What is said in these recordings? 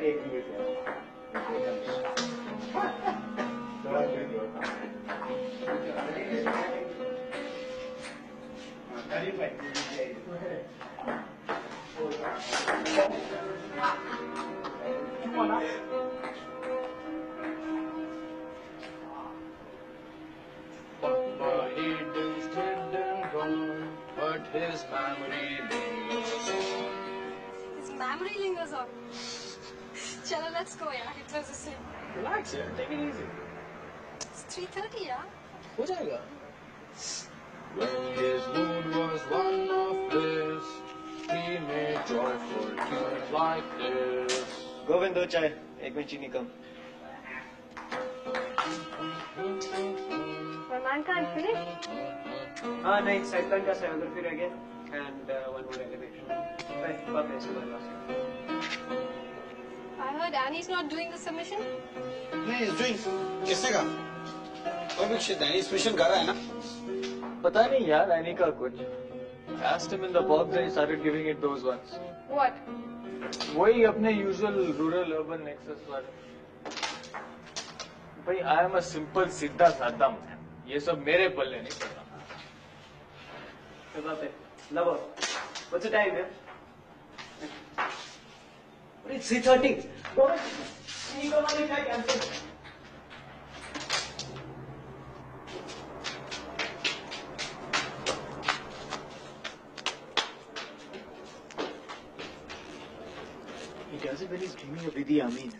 take these. But his memory lingers on. His memory lingers on. Chalo, let's go, yeah. It was the same. Relax, yeah. Take it easy. It's 3:30, yeah. Ho jayega. When his mood was one of bliss, he made joyful tunes like this. Govind, do chai. Ek mein chini kam. Rahman can't finish. नहीं cyclone का cylinder फिर again and one more elevation. Right, perfect. I heard Annie's not doing the submission. नहीं, he's doing. किसने कहा? कोई भी Danny's submission कर रहा है ना? पता नहीं यार Annie का कुछ. I asked him in the box and he started giving it those ones. What? वही अपने usual rural urban nexus वाले. भाई I am a simple सीधा साधा man. ये सब मेरे पल्ले नहीं पड़ता. Lover, what's the time, man? It's 3:30. Go on. You go on, I cancel. He does it when he's dreaming of Idi Amin.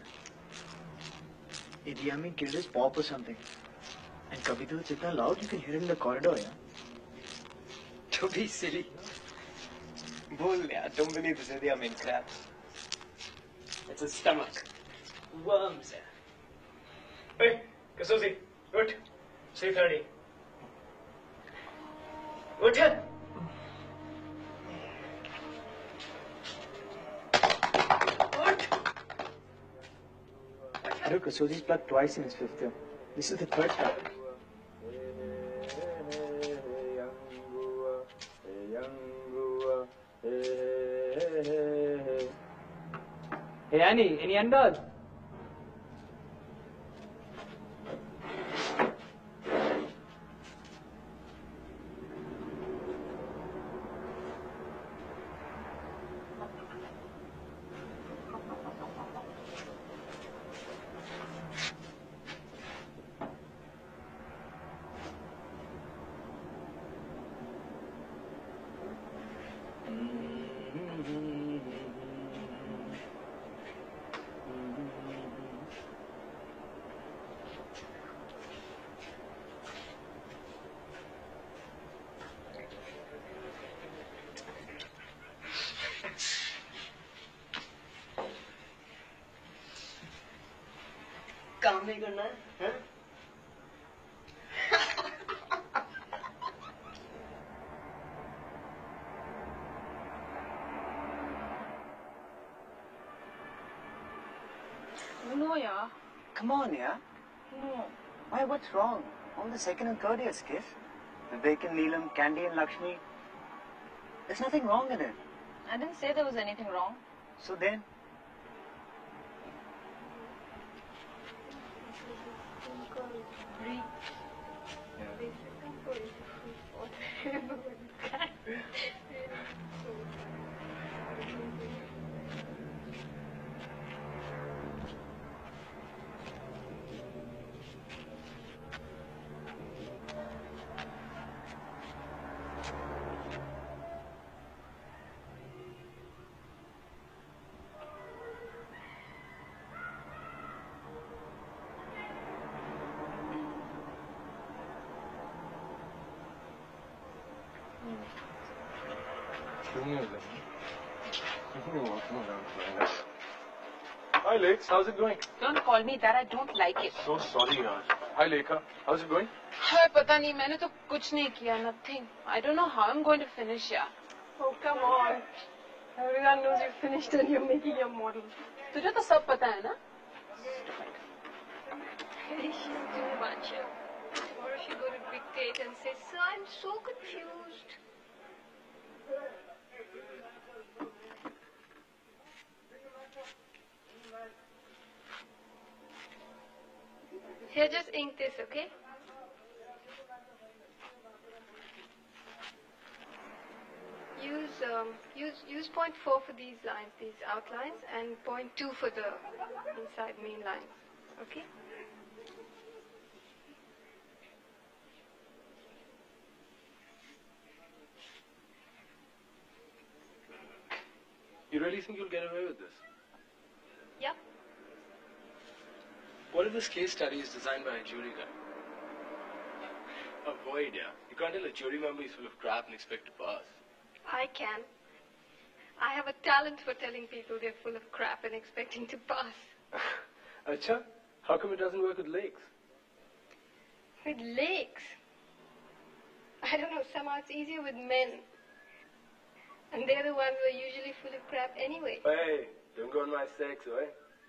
Idi Amin killed his pop or something. And kabhi to it's itna loud you can hear it in the corridor, yeah? To be silly. Bol yaar, don't believe this Idi Amin crap. It's a stomach. Worms, yaar. Hey, Kasusi, good. 3:30. Good, yeah? Look, Kasusi's plugged twice in his fifth year. This is the third time. Hey Annie, any andaz? काम नहीं करना है हैं? No, yeah. Come on, yeah? No. Why, what's wrong? On the second and third year's kiss. Vivek and Neelam, Candy and Lakshmi. There's nothing wrong in it. I didn't say there was anything wrong. So then? Hi Lex, how's it going? Don't call me that, I don't like it. So sorry yaar. Hi Lekha, how's it going? हाँ पता नहीं मैंने तो कुछ नहीं किया nothing. I don't know how I'm going to finish yeah. Oh, come on. Everyone knows you finished and you're making your model. तुझे तो सब पता है ना? She's too much. Tomorrow she'll go to dictate and say, "Sir, I'm so confused." Here, just ink this, okay? Use point 4 for these lines, these outlines, and point 2 for the inside main lines, okay? You really think you'll get away with this? Yep. What if this case study is designed by a jury guy? Avoid, yeah. You can't tell a jury member he's full of crap and expect to pass. I can. I have a talent for telling people they're full of crap and expecting to pass. Acha? How come it doesn't work with lakes? With lakes? I don't know, somehow it's easier with men. And they're the ones who are usually full of crap anyway. Hey, don't go on my sex, oi.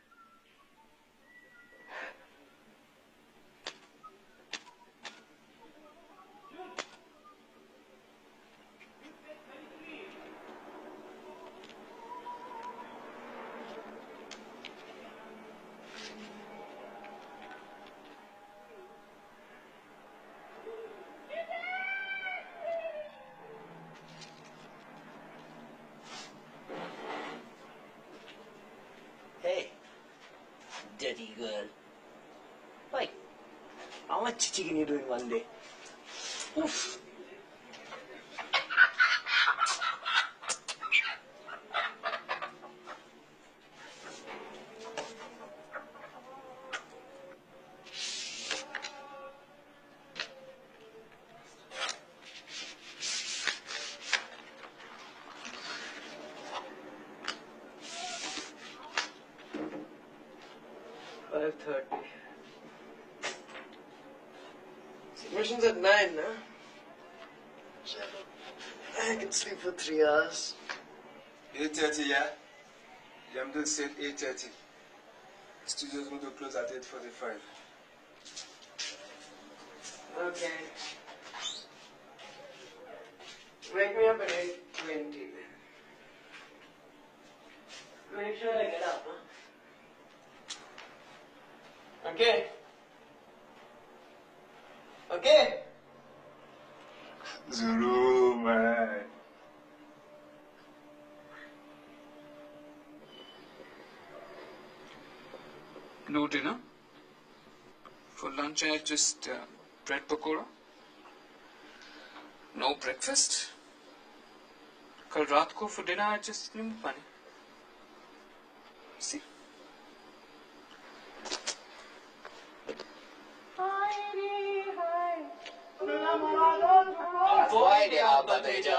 Hey, dirty girl. Like, how much chichi can you do in one day? Oof. Submission's at 9, huh? I can sleep for 3 hours. 8:30, yeah? Jamdul said 8:30. Studio's going to close at 8:45. Okay. Wake me up at 8:20. Make sure I get up, huh? Okay. Okay. Zuru, man. No dinner. For lunch I had just bread pakora. No breakfast. Kal raat ko for dinner I had just nimbu pani. See? Avoid ya, Babeja.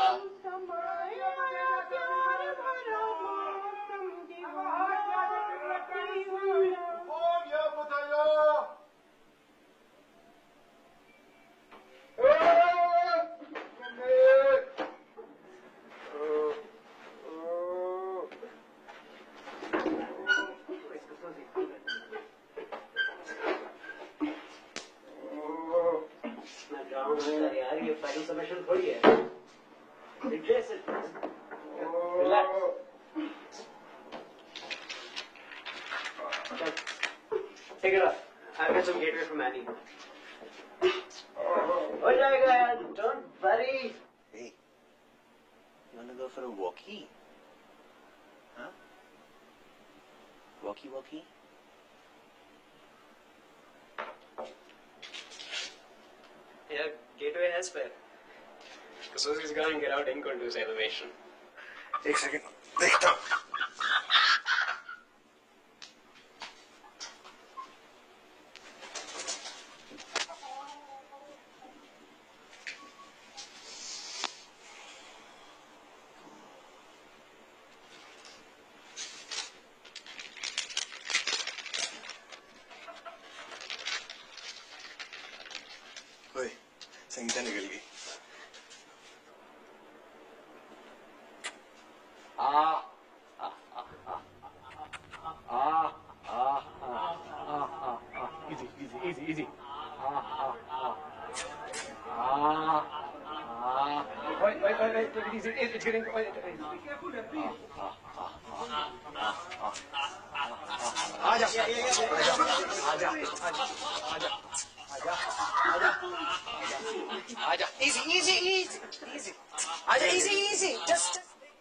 यार ये final submission थोड़ी है replace it relax take it off I get some getaway from any हो जाएगा यार don't worry hey you want to go for a walkie huh walkie Yeah, gateway has spare. Because he's going to get out inconduce elevation. एक second देखता हूँ ओए संगीता निकल गई Easy. Wait, take it easy. It's getting... आजा आजा आजा easy easy easy easy आजा easy easy just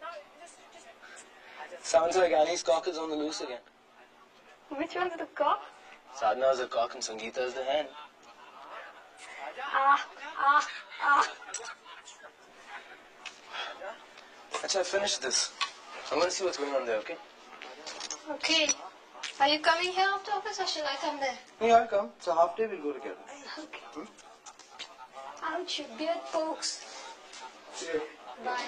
sounds like Annie's cock is on the loose again. Which one's the cock? Sadhna is the cock and Sangeeta is the hen. Ah. Achha, I finished this. I'm going to see what's going on there, okay? Okay. Are you coming here after office or shall I come there? Yeah, I'll come. It's a half day, we'll go together. Okay. Ouch, your beard pokes. See you. Bye.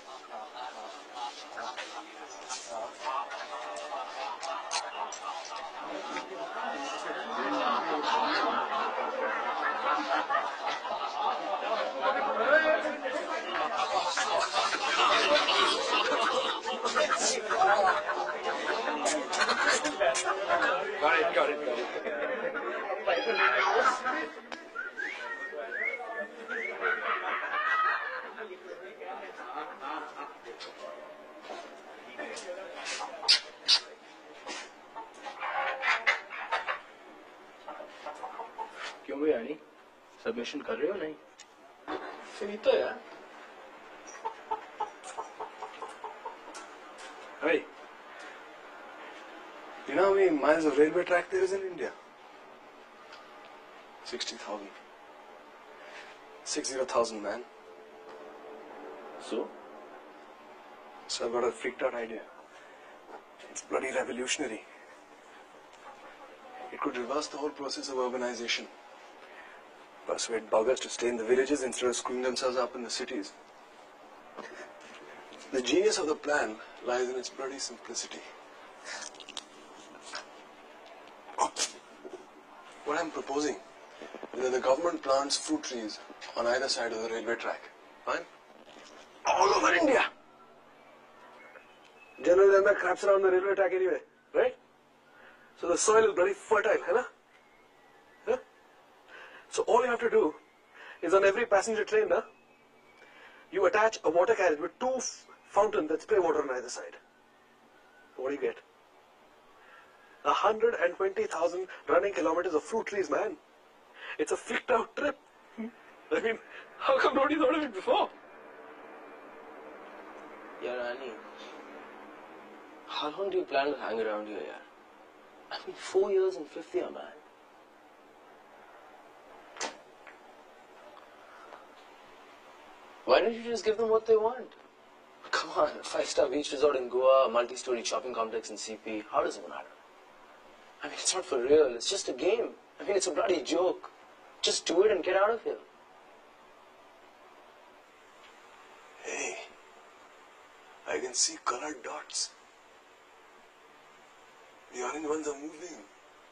Got it. क्यों भी यानी submission कर रहे हो नहीं finito यार hey you know how many miles of railway track there is in India 60,000 60,000 man so I've got a freaked out idea it's bloody revolutionary it could reverse the whole process of urbanization. Persuade buggers to stay in the villages instead of screwing themselves up in the cities. The genius of the plan lies in its bloody simplicity. What I'm proposing is that the government plants fruit trees on either side of the railway track. Fine? All over India. Generally, there are crabs around the railway track anyway, right? So the soil is very fertile, है ना? So all you have to do is on every passenger train, you attach a water carriage with two fountains that spray water on either side. What do you get? 120,000 running kilometers of fruit trees, man. It's a flicked out trip. I mean, how come nobody thought of it before? Yeah, Rani. How long do you plan to hang around here, yeah? I mean, 4 years in fifth year, man. Why don't you just give them what they want? Come on, a 5-star beach resort in Goa, a multi-story shopping complex in CP. How does it matter? I mean, it's not for real. It's just a game. I mean, it's a bloody joke. Just do it and get out of here. Hey, I can see colored dots. The orange ones are moving.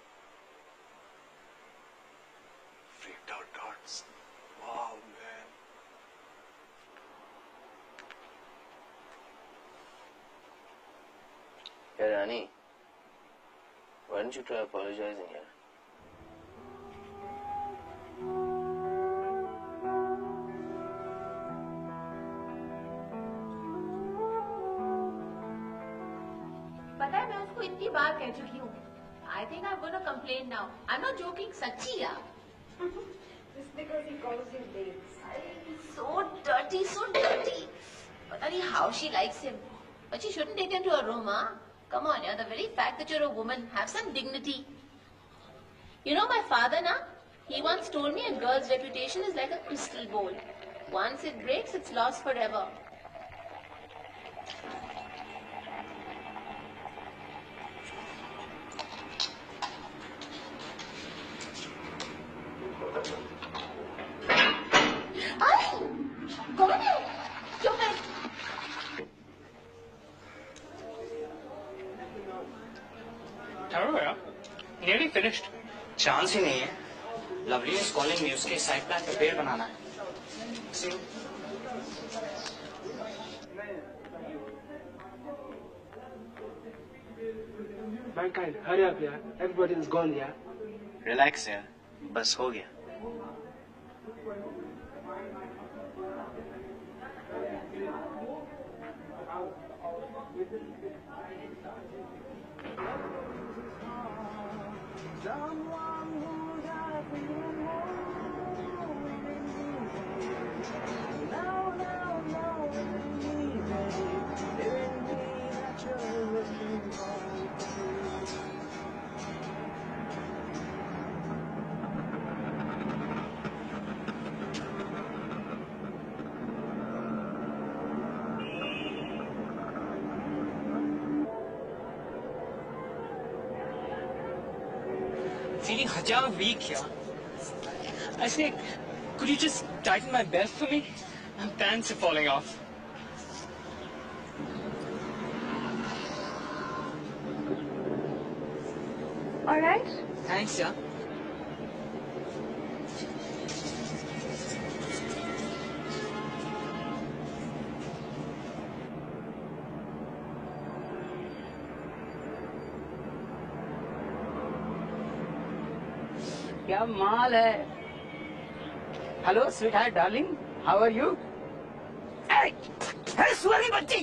Freaked out dots. Wow, man. Hey, Rani. Why don't you try apologizing here? पता है मैं उसको इतनी बार कह चुकी हूँ. I think I'm gonna complain now. I'm not joking, सच्ची यार. Just because he calls you babes. So dirty, so dirty. पता नहीं how she likes him. But she shouldn't take him to a room, huh? Come on, yeah. The very fact that you're a woman, have some dignity. You know my father, na? He once told me a girl's reputation is like a crystal bowl. Once it breaks, it's lost forever. Nearly finished. Chance ही नहीं है. Lovely is calling me. उसके side plan पे पेड़ बनाना है. See? Mankind, hurry up, yeah. Everybody is gone, yeah. Relax, यार. बस हो गया. Feeling hajam weak here. I say, could you just tighten my belt for me? My pants are falling off. All right. Thanks, yeah. क्या माल है? Hello sweetheart darling, how are you? सुअरी बच्ची,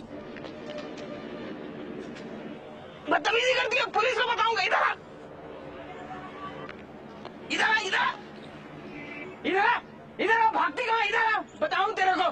बदतमीजी करती है, पुलिस को बताऊंगा। इधर आ, इधर आ, इधर आ, इधर आ, इधर आ, भागती कहाँ? इधर आ, बताऊं तेरे को।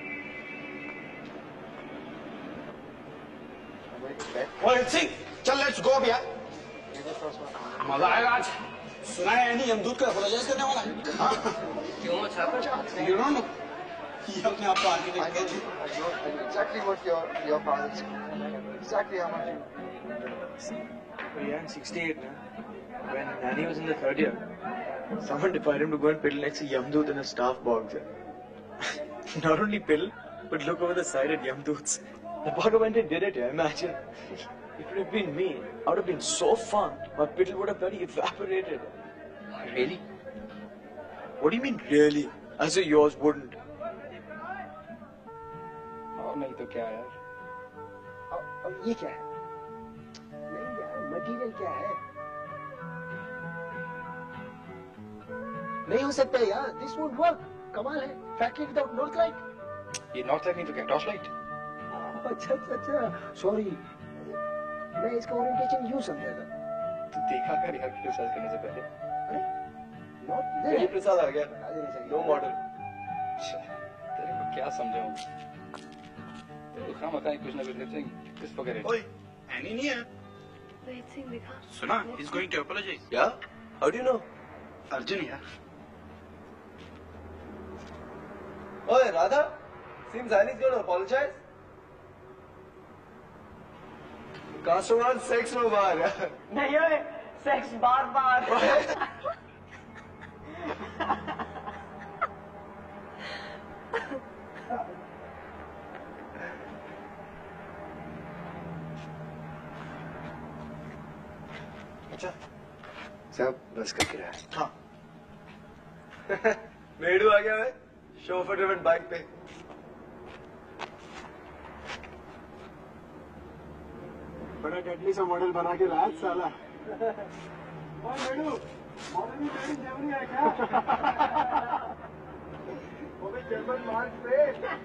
चल लेट्स गो भैया, मजा आएगा आज। सुना है नहीं, यमदूत को अपोलोजाइज करने वाला है। हाँ? क्यों? What's happened? You don't know? ये अपने आप को आर्किटेक्ट कहते हैं। I know exactly what your father's exactly how much. But yeah, in 68, when Nanny was in the third year, someone defied him to go and piddle next to Yamdut in a staff box. Not only piddle, but look over the side at Yamdut's. The bugger went and did it, imagine. If it had been me, I would have been so fun. My piddle would have bloody evaporated. Really? What do you mean, really? As if yours wouldn't. और नहीं तो क्या यार? अब ये क्या है? नहीं यार, मटीरियल क्या है? नहीं हो सकता यार. This won't work. कमाल है. Factory without north light. ये north light नहीं तो क्या? Torch light? अच्छा. Sorry. मैं इसका ओरिएंटेशन यूं समझा था. तू देखा कर यार क्रिटिसाइज करने से पहले. अरे? Not there. मेरी प्रसाद आ गया. No model. तेरे को क्या समझाऊं? तेरे को खामखा कुछ ना कुछ लेते हैं. Just forget it. ओए, एनी नहीं है. Wait, Singh, दिखा. सुना? He's going to apologize. Yeah? How do you know? Arjun यार. Oh, Radha? Seems Annie's going to apologize. Customer sex में बाहर है. नहीं है, सेक्स बार-बार. अच्छा, सब बस का किराया. हाँ. मेडू आ गया है. शोफर ड्रिवन बाइक पे. बड़ा डेडली सा मॉडल बना के लाया साला. ओए मेडू, मॉडल भी मेरी जर्मनी है क्या? वो भी जर्मन मार्क पे.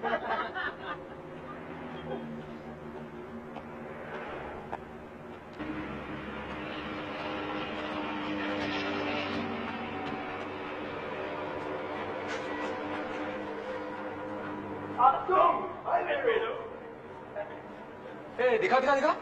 अब तुम, अरे मेडू. ए, दिखा.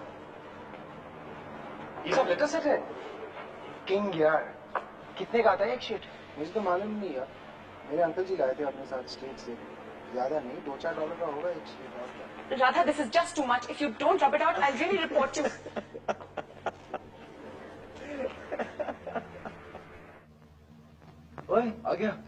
ये सब लेटेस्ट सेट है. किंग यार, कितने का आता है एक शीट? मुझे तो मालूम नहीं यार. मेरे अंकल जी लाए थे अपने साथ स्टेट से. ज्यादा नहीं, $2-4 का होगा एक sheet. Radha, this is just too much. If you don't rub it out, I'll really report you. ओए, आ गया.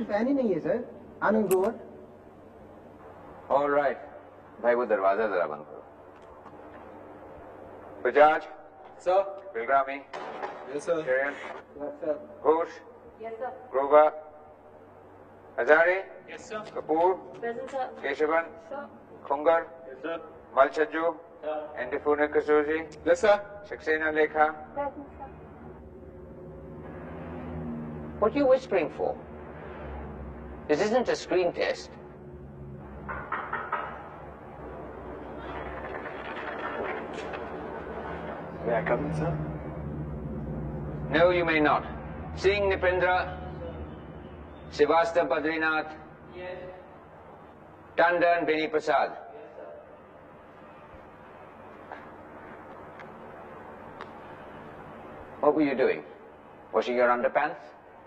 फैन ही नहीं है सर। आनंद गोवर। All right. भाई वो दरवाजा जरा बंद करो। Bajaj. Sir. Bilrami. Yes sir. Kiran. Yes sir. Ghosh. Yes, sir. Grover. Hazare. Yes, sir. Kapoor. Present, sir. Keshavan. Sir. Khungar. Yes, sir. Malchaju. Endifuna Kasuji. Yes sir. Saxena Lekha. Present, sir. What are you whispering for? This isn't a screen test. May I come in, sir? No, you may not. Singh Nipendra. Sivasta Badrinath. Yes. Tandon Beni Prasad. What were you doing? Washing your underpants?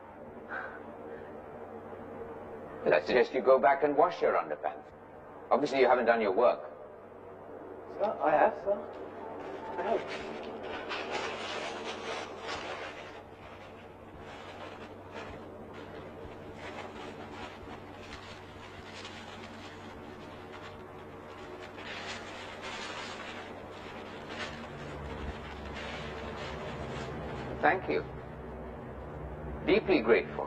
Well, I suggest you go back and wash your underpants. Obviously, you haven't done your work. Sir, I have, sir. I have. Thank you. Deeply grateful.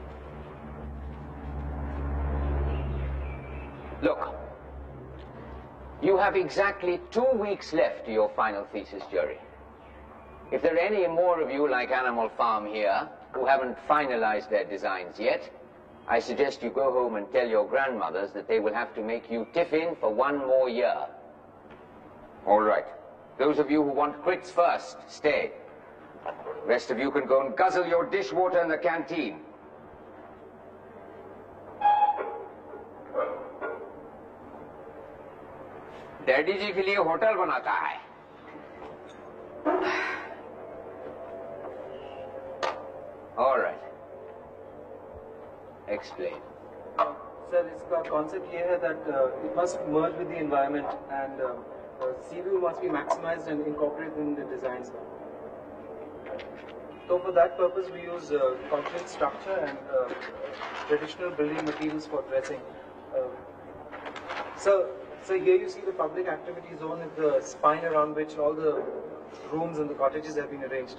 Look, you have exactly 2 weeks left to your final thesis jury. If there are any more of you like Animal Farm here who haven't finalized their designs yet, I suggest you go home and tell your grandmothers that they will have to make you tiffin for 1 more year. All right. Those of you who want crits first, stay. Rest of you can go and guzzle your dishwater in the canteen. Daddy जी के लिए hotel बनाता है। All right. Explain. Sir, इसका concept ये है that it must merge with the environment and sea view must be maximized and incorporated in the design, sir. So for that purpose, we use concrete structure and traditional building materials for dressing. So here you see the public activity zone is the spine around which all the rooms and the cottages have been arranged.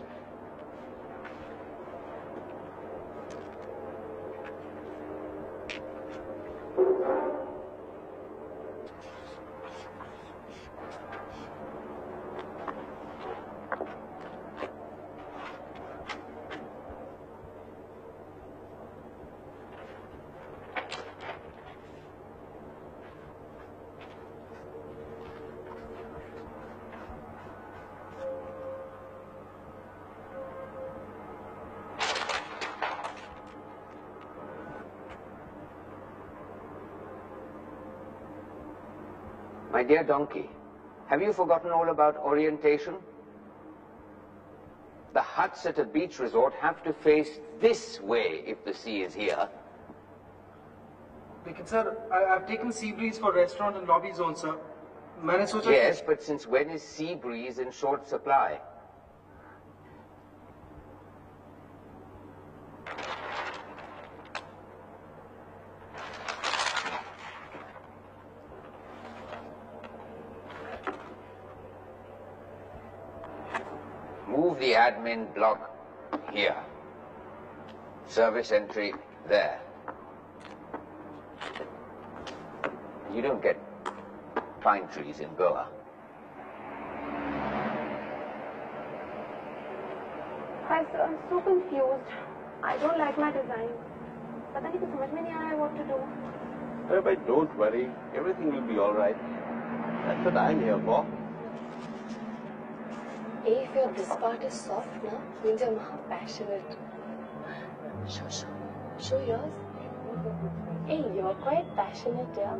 My dear donkey, have you forgotten all about orientation? The huts at a beach resort have to face this way if the sea is here. Lekin sir, I've taken sea breeze for restaurant and lobby zone, sir. मैंने सोचा Yes, but since when is sea breeze in short supply? Move the admin block here. Service entry there. You don't get pine trees in Goa. Hi sir, I'm so confused. I don't like my design. पता नहीं कुछ समझ में नहीं आ रहा है what to do. But don't worry, everything will be all right. That's what I'm here for. Hey, if your this part is soft, na, means you're more passionate. Show yours. Hey, you're quite passionate, yeah.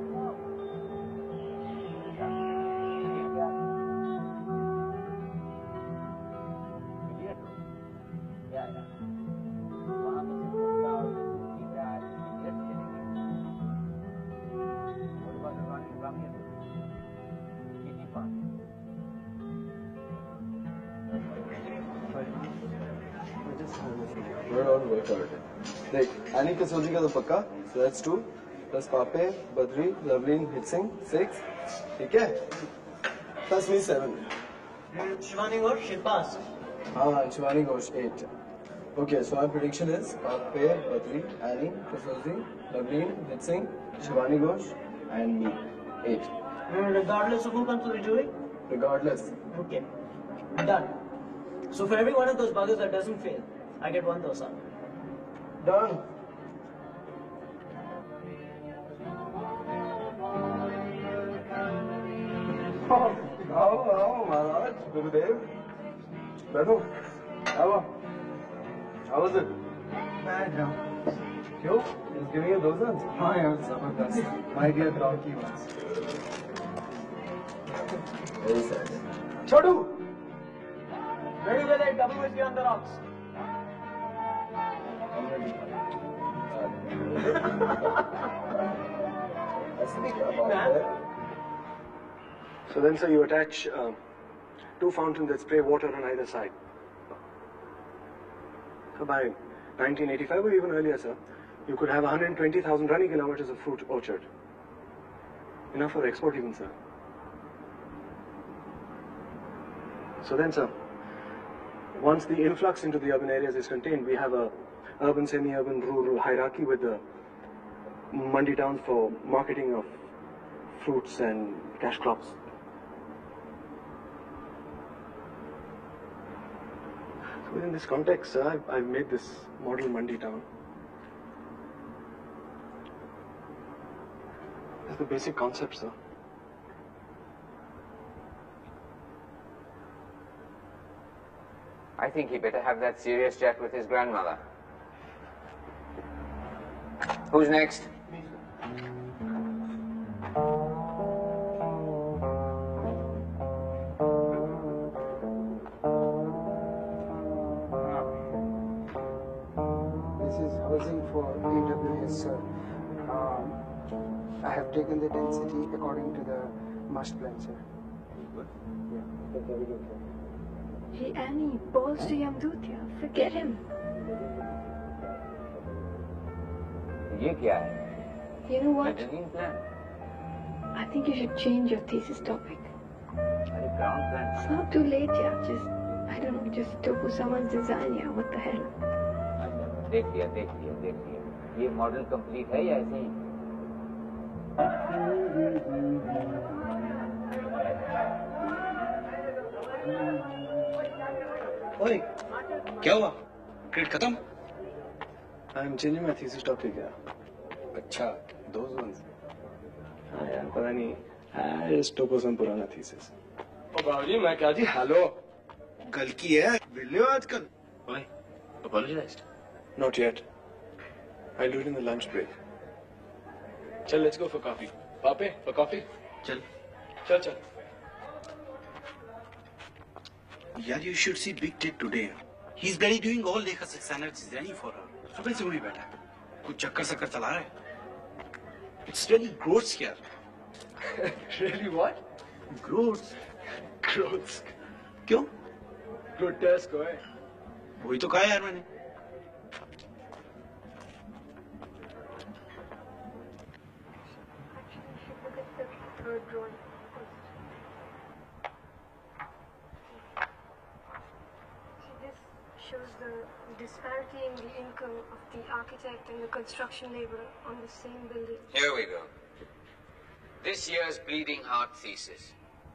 We're on work on it. देख, Annie Kasuri का तो पक्का, so that's 2. Plus Pape, Badri, Loveleen, Hitsing, 6. ठीक है? Plus me 7. Shivani Ghosh, she passed. Shivani Ghosh, 8. Okay, so our prediction is Pape, Badri, Annie Kasuri, Loveleen, Hitsing, Shivani Ghosh, and me, 8. Regardless of who comes to the jury? Regardless. Okay. Done. So for every one of those buggers that doesn't fail, I get 1 dosa. Done. आओ महाराज गुरुदेव बैठो आओ How was it? Bad now. क्यों? He's giving you those ones? हाँ यार जबरदस्त. My dear Rocky ones. Very sad. Chodu! Ready with it, double whiskey on the rocks. So then, sir, you attach 2 fountains that spray water on either side. So by 1985 or even earlier, sir, you could have 120,000 running kilometers of fruit orchard. Enough for export even, sir. So then, sir, once the influx into the urban areas is contained, we have a urban, semi-urban, rural hierarchy with the mandi towns for marketing of fruits and cash crops. So within this context, sir, I've made this model mandi town. That's the basic concept, sir. I think he better have that serious chat with his grandmother. Who's next? This is housing for AWS, sir. I have taken the density according to the master plan, sir. Yeah, that's very good, sir. Hey Annie, balls to Yamdutya. Forget him. ये क्या है? You know what? Mezzanine plan. I think you should change your thesis topic. अरे ground plan. It's not too late, yeah. Just, I don't know, just tofu someone's design, yeah. What the hell? देख लिया. ये model complete है या ऐसे ही? Oi, क्या हुआ? Credit खत्म? I'm changing my thesis topic, yeah. अच्छा, those ones. हाँ यार, पता नहीं. I just topo some पुराना thesis. ओ बाबूजी मैं क्या जी हेलो कल की है बिल्ले हो आजकल. ओए apologized. Not yet. I'll do it in the lunch break. चल let's go for coffee. पापे for coffee. चल. चल. यार you should see Big Ted today. He's barely doing all the standards is ready for her. सुबह से वही बैठा है. कुछ चक्कर चला रहा है. It's really gross यार. Really what? Gross. क्यों? Grotesque है. वही तो कहा यार मैंने. Third drawing. See, this shows the disparity in the income of the architect and the construction labor on the same building. Here we go. This year's bleeding heart thesis.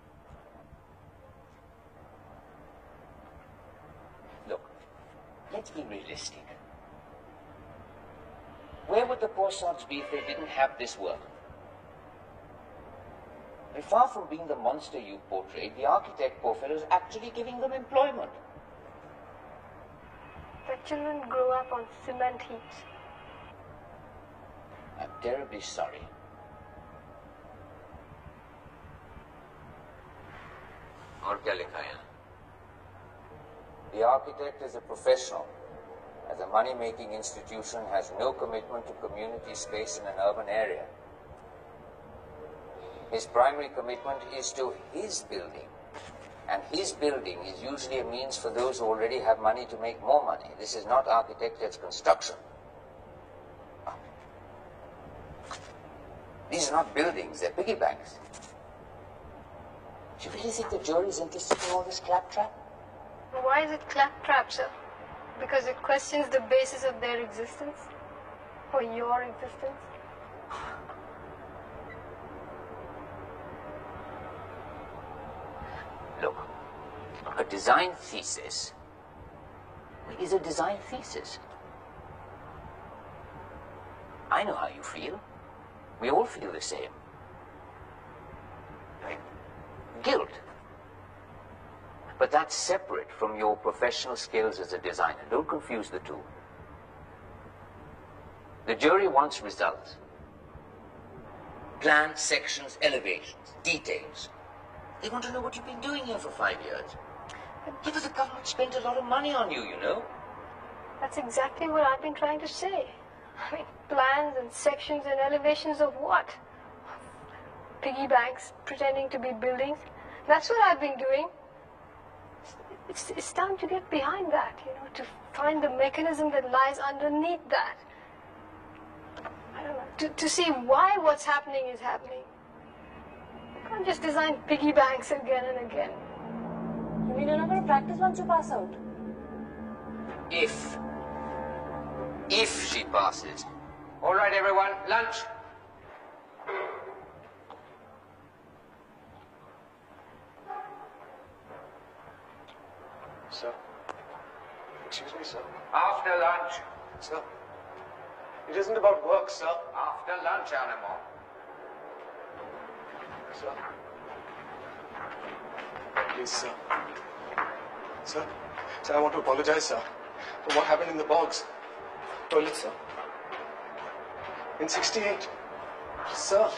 Look, let's be realistic. Where would the poor sods be if they didn't have this work? And far from being the monster you portrayed, the architect, poor fellow, is actually giving them employment. The children grow up on cement heaps. I'm terribly sorry. और क्या लिखा है? The architect is a professional. As a money-making institution, has no commitment to community space in an urban area. His primary commitment is to his building. And his building is usually a means for those who already have money to make more money. This is not architect, it's construction. These are not buildings, they're piggy banks. Do you really think the jury's interested in all this claptrap? Why is it claptrap, sir? Because it questions the basis of their existence? Or your existence? Look, a design thesis is a design thesis. I know how you feel. We all feel the same. Guilt. But that's separate from your professional skills as a designer. Don't confuse the two. The jury wants results. Plans, sections, elevations, details. They want to know what you've been doing here for 5 years. But the government spent a lot of money on you, you know. That's exactly what I've been trying to say. I mean, plans and sections and elevations of what? Piggy banks pretending to be buildings? That's what I've been doing. It's time to get behind that, you know, to find the mechanism that lies underneath that. I don't know, to see why what's happening is happening. You can't just design piggy banks again and again. You mean you're not going to practice once you pass out? If she passes. All right, everyone, lunch. Sir. Excuse me, sir. After lunch. Sir. It isn't about work, sir. After lunch, animal. Sir. Please, sir. Sir. Sir, I want to apologize, sir, for what happened in the bogs. Toilet, sir. In 68. Sir.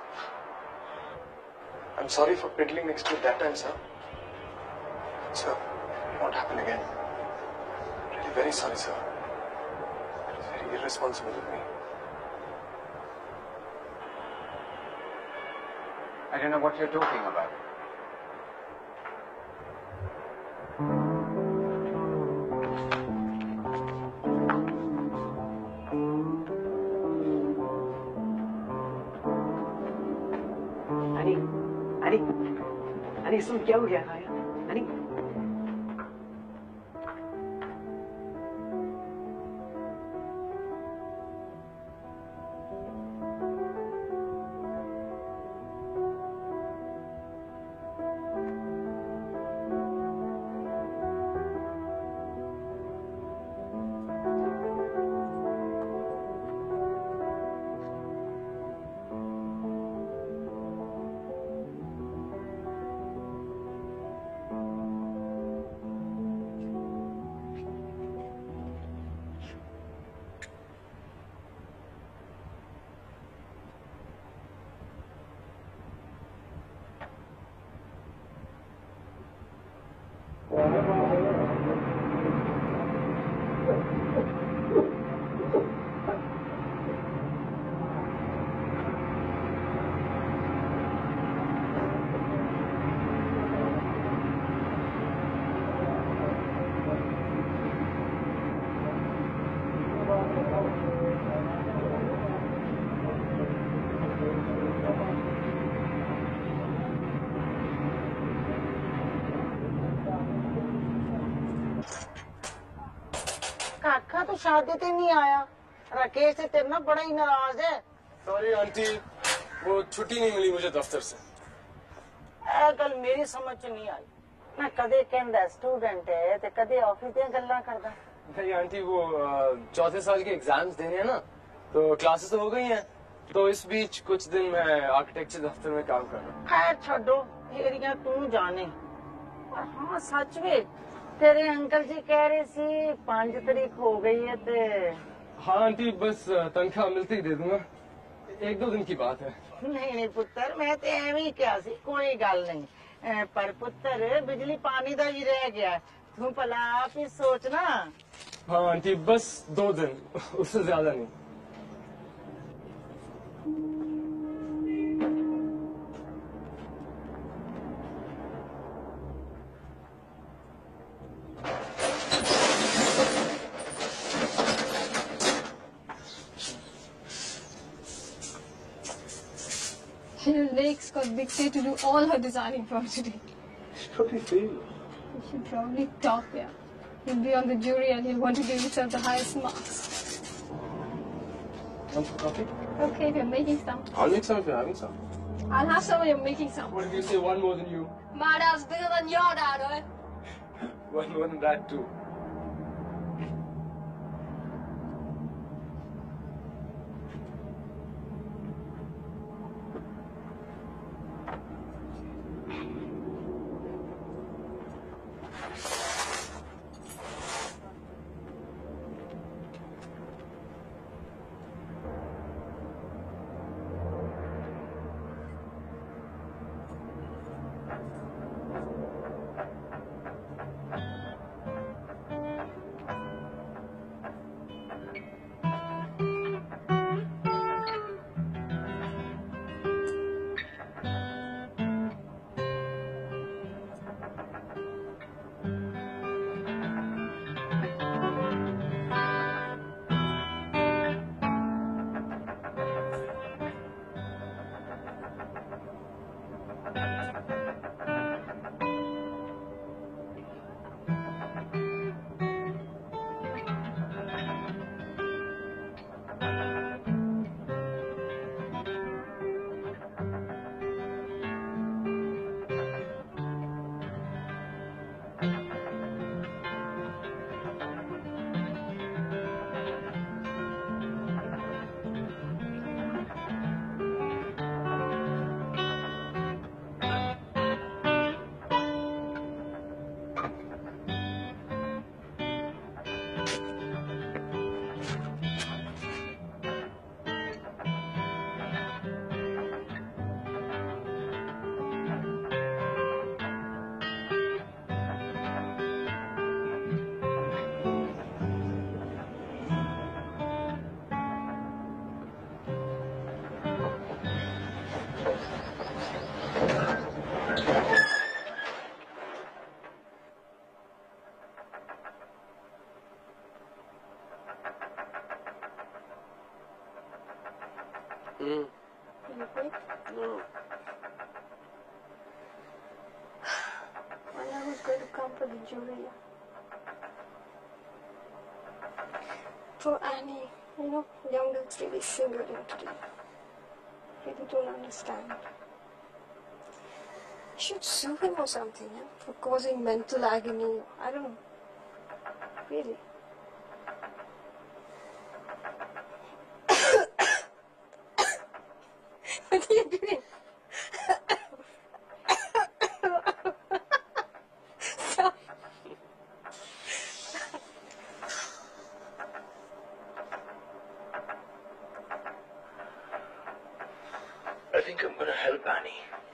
I'm sorry for piddling next to you at that time, sir. Sir, it won't happen again. Really very sorry, sir. It was very irresponsible of me. I don't know what you're talking about. अरे इसमें क्या हो गया था यार? अरे काका तो शादी ते नहीं आया। राकेश से तेरे ना बड़ा ही नाराज है। सॉरी आंटी, वो छुट्टी नहीं मिली मुझे दफ्तर से। गल मेरी समझ च नहीं आई। मैं कदे कहंदा स्टूडेंट है ते कदे ऑफिस दी गल्लां करदा। नहीं आंटी, वो चौथे साल के एग्जाम्स देने हैं ना, तो क्लासेस तो हो गई हैं, तो इस बीच कुछ दिन मैं आर्किटेक्चर दफ्तर में काम कर रहा हूँ। खैर छोड़ो, एरिया तू जाने। और हाँ सच में तेरे अंकल जी कह रहे सी 5 तारीख हो गई है ते। हाँ आंटी, बस तनख्वाह मिलते ही दे दूंगा, 1-2 दिन की बात है। नहीं नहीं पुत्र, मैं तो एवं ही क्या सी, कोई गल नहीं। पर पुत्र बिजली पानी दा ही रह गया, तू भला आप ही सोचना। हाँ आंटी, बस 2 दिन, उससे ज्यादा नहीं। got Big Tay to do all her designing for her today. She probably failed. She probably top, yeah. He'll be on the jury and he'll want to give himself the highest marks. Want some coffee? Okay, if you're making some. I'll make some if you're having some. I'll have some when you're making some. What if you say one more than you? My dad's bigger than your dad, right? One more than that too. You quit? No. Well, I was going to come for the jury. For Annie, you know, young girls really singled in today. Really don't understand. You should sue him or something, yeah? For causing mental agony. I don't know. Really. What are you doing? Stop. I think I'm gonna help Annie.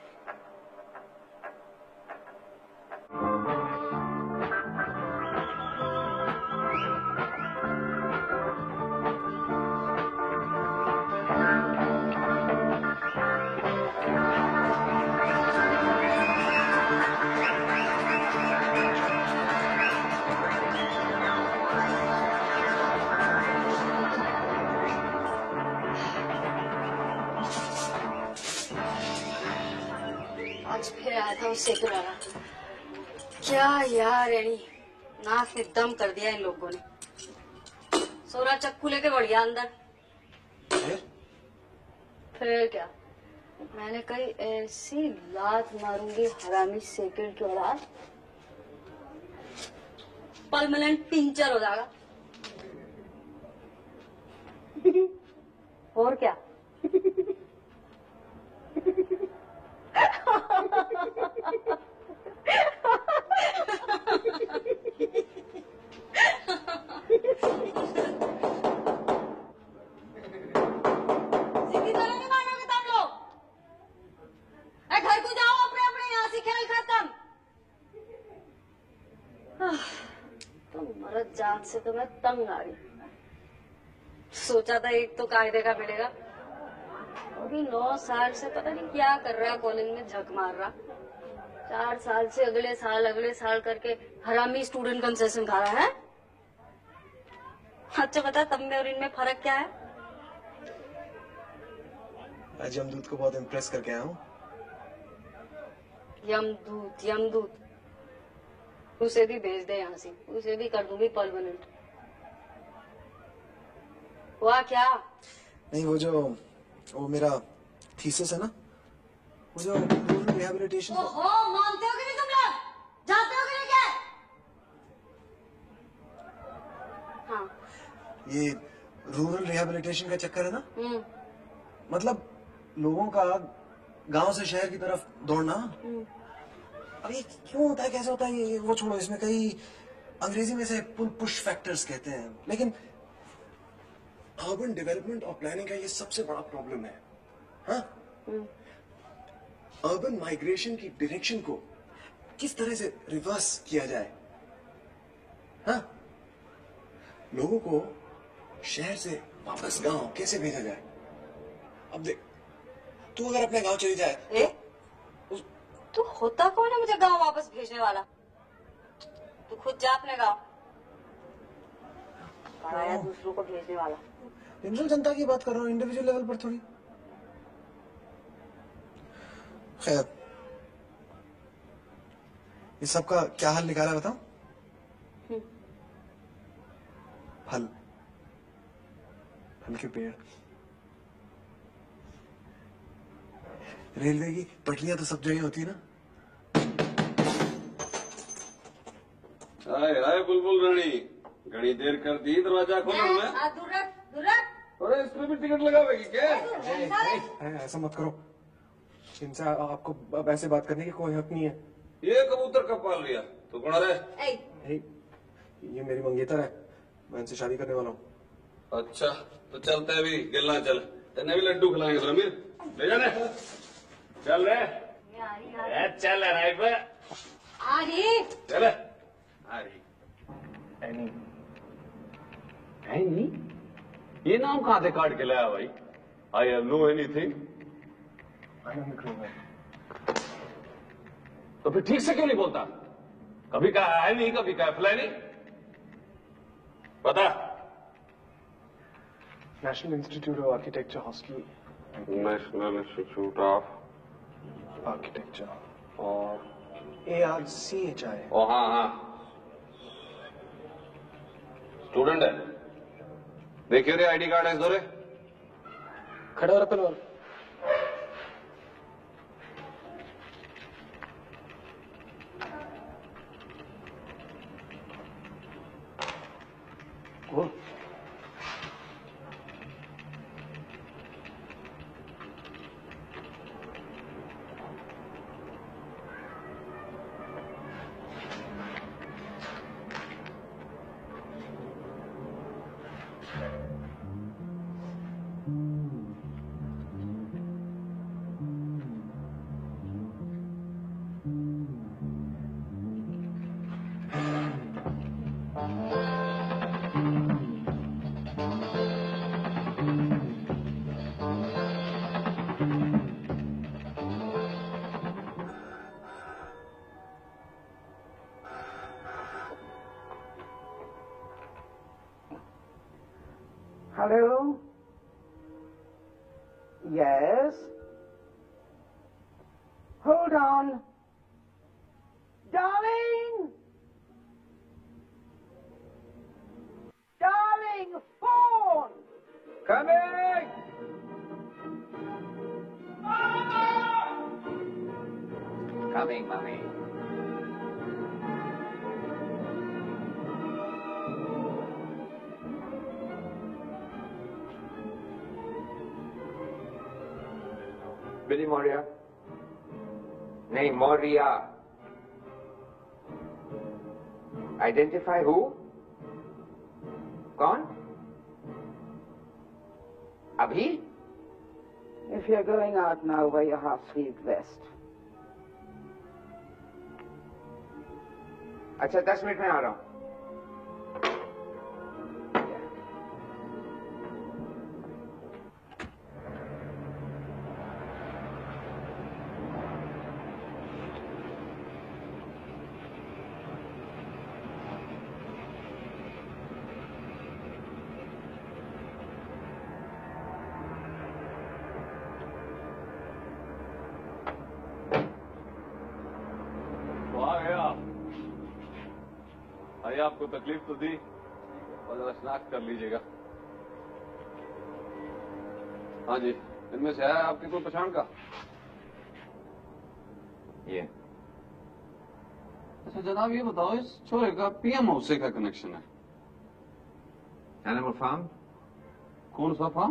आज फिर आया था उससे करारा। क्या यार ready, नाक में दम कर दिया इन लोगों ने। सोरा चक्कू लेके बढ़ गया अंदर। फिर क्या, मैंने कही ऐसी लात मारूंगी हरामी सेकंड की औलाद, परमानेंट पिंचर हो जाएगा। और क्या घर को जाओ अपने अपने, यहाँ से खेल खत्म। तो मरद जात से तो मैं तंग आ गई। सोचा था एक तो कायदे का मिलेगा, अभी 9 साल से पता नहीं क्या कर रहा है, कॉलेज में झक मार रहा। 4 साल से अगले साल करके हरामी स्टूडेंट कंसेशन खा रहा है। अच्छा बता, तब में और इनमें फर्क क्या है? आज हम दूध को बहुत इम्प्रेस करके आया हूँ। यमदूत यमदूत, उसे भी भेज दे यहाँ से, उसे भी कर दूंगी परमानेंट। हुआ क्या? नहीं, वो मेरा थीसिस है ना, वो जो रूरल रिहैबिलिटेशन। ओहो, मानते हो कि नहीं तुम लोग? जाते हो कि नहीं क्या? हाँ। ये रूरल रिहैबिलिटेशन का चक्कर है ना, मतलब लोगों का गांव से शहर की तरफ दौड़ना। अब ये क्यों होता है, कैसे होता है, ये वो छोड़ो, इसमें कई अंग्रेजी में से पुल पुश फैक्टर्स कहते हैं, लेकिन अर्बन डेवलपमेंट और प्लानिंग का ये सबसे बड़ा प्रॉब्लम है। हाँ, अर्बन माइग्रेशन की डायरेक्शन को किस तरह से रिवर्स किया जाए। हाँ, लोगों को शहर से वापस गांव कैसे भेजा जाए। अब देख, तू अगर अपने गांव चली जाए, तू होता कौन है मुझे गांव वापस भेजने वाला? तू खुद जा अपने गांव, पढ़ाया दूसरों को भेजने वाला। जनरल जनता की बात कर रहा हूँ, इंडिविजुअल लेवल पर थोड़ी। खैर, इस सब का क्या हल निकाला बताओ? फल, फल के पेड़। रेलवे की पटरियां तो सब जगह होती है ना। हाय हाय बुलबुल रानी, घड़ी देर कर दी, दरवाजा खोलो। मैं दूर रख, दूर रख। अरे इसमें भी टिकट लगावेगी क्या? ऐसा मत करो, इनसे आपको अब ऐसे बात करने की कोई हक नहीं है। ये कबूतर कब पाल लिया? तू कौन है? ये मेरी मंगेतर है, मैं इनसे शादी करने वाला हूँ। अच्छा, तो चलते हैं अभी, गिलना चल, तेने भी लड्डू खिलाएंगे समीर, ले जाने। चल रे, चल राइब, आ रही, चल आ रही। एनी, एनी, ये नाम कहाँ से काट के लाया भाई? I have no anything. तो फिर ठीक से क्यों नहीं बोलता? कभी कहा है नहीं, कभी कहा फ्लाई नहीं, पता? National institute of architecture hostel. National institute of architecture और ARCHI। ओ हाँ हाँ, स्टूडेंट है। देखिए रे, आईडी कार्ड है इस दौरे। खड़ा हो रहा Cool. Hello? Yes? Hold on. Darling! Darling, phone! Coming! Coming, Mummy. Billy Moria? Name Moria. Identify who? Gone? Abhi? If you're going out now, wear your half-sleeved vest. अच्छा 10 मिनट में आ रहा हूँ। भाई आपको तकलीफ तो दी और जरा स्नैक्स कर लीजिएगा। हाँ जी, इनमें से है आपकी कोई पहचान का? ये अच्छा जनाब ये बताओ इस छोरे का पीएम हाउस से क्या कनेक्शन है? Animal farm? कौन सा farm?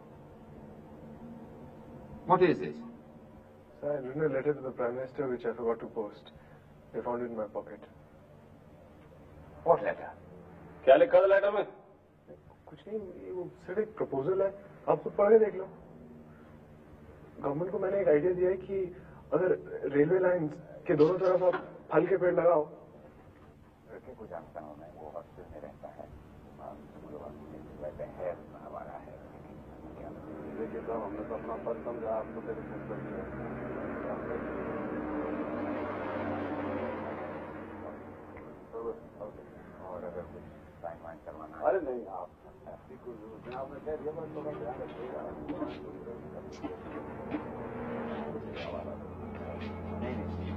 What is this? Sir, I written a letter to the Prime Minister which I forgot to post. They found it in my pocket. What letter? क्या लिखा था letter में? कुछ नहीं, ये वो सिर्फ एक प्रपोजल है, आप खुद पढ़ के देख लो। गवर्नमेंट को मैंने एक आइडिया दिया है कि अगर रेलवे लाइंस के दोनों तरफ आप फल के पेड़ लगाओ। लड़के को जानता हूँ मैं, वो हॉस्टल में रहता है, वैसे है हमारा है। देखिए साहब हमने तो अपना फर्ज समझा, आपको तेरे फोन कर दिया। और अगर कुछ साइन वाइन करवाना? अरे नहीं आप आपने कह दिया बस थोड़ा ध्यान रखिएगा। नहीं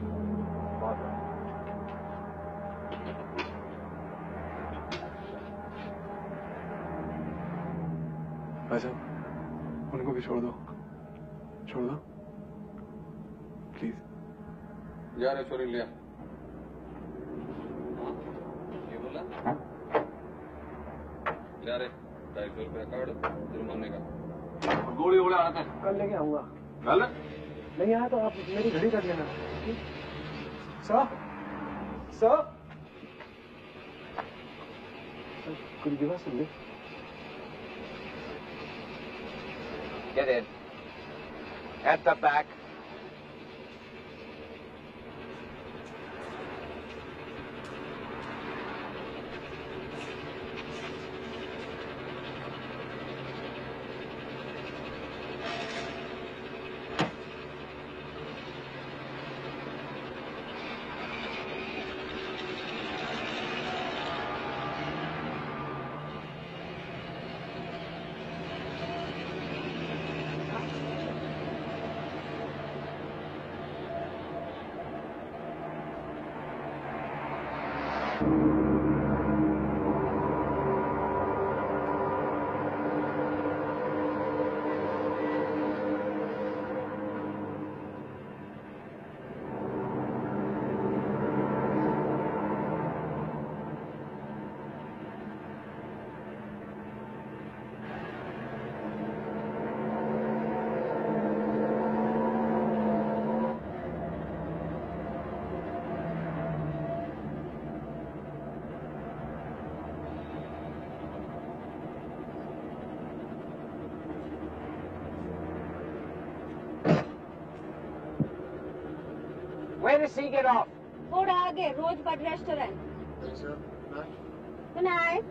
भाई साहब उनको भी छोड़ दो प्लीज। जा रहे छोरी लिया। ये बोला जा रहे 250 रुपया कार्ड जुर्माने का और गोली वोड़ा आते हैं। कल लेके आऊंगा। कल नहीं आया तो आप मेरी घड़ी कर लेना। Sir could you give us a lift? Get in. At the back. Where does he get off? थोड़ा आगे रोजबड रेस्टोरेंट। Good night.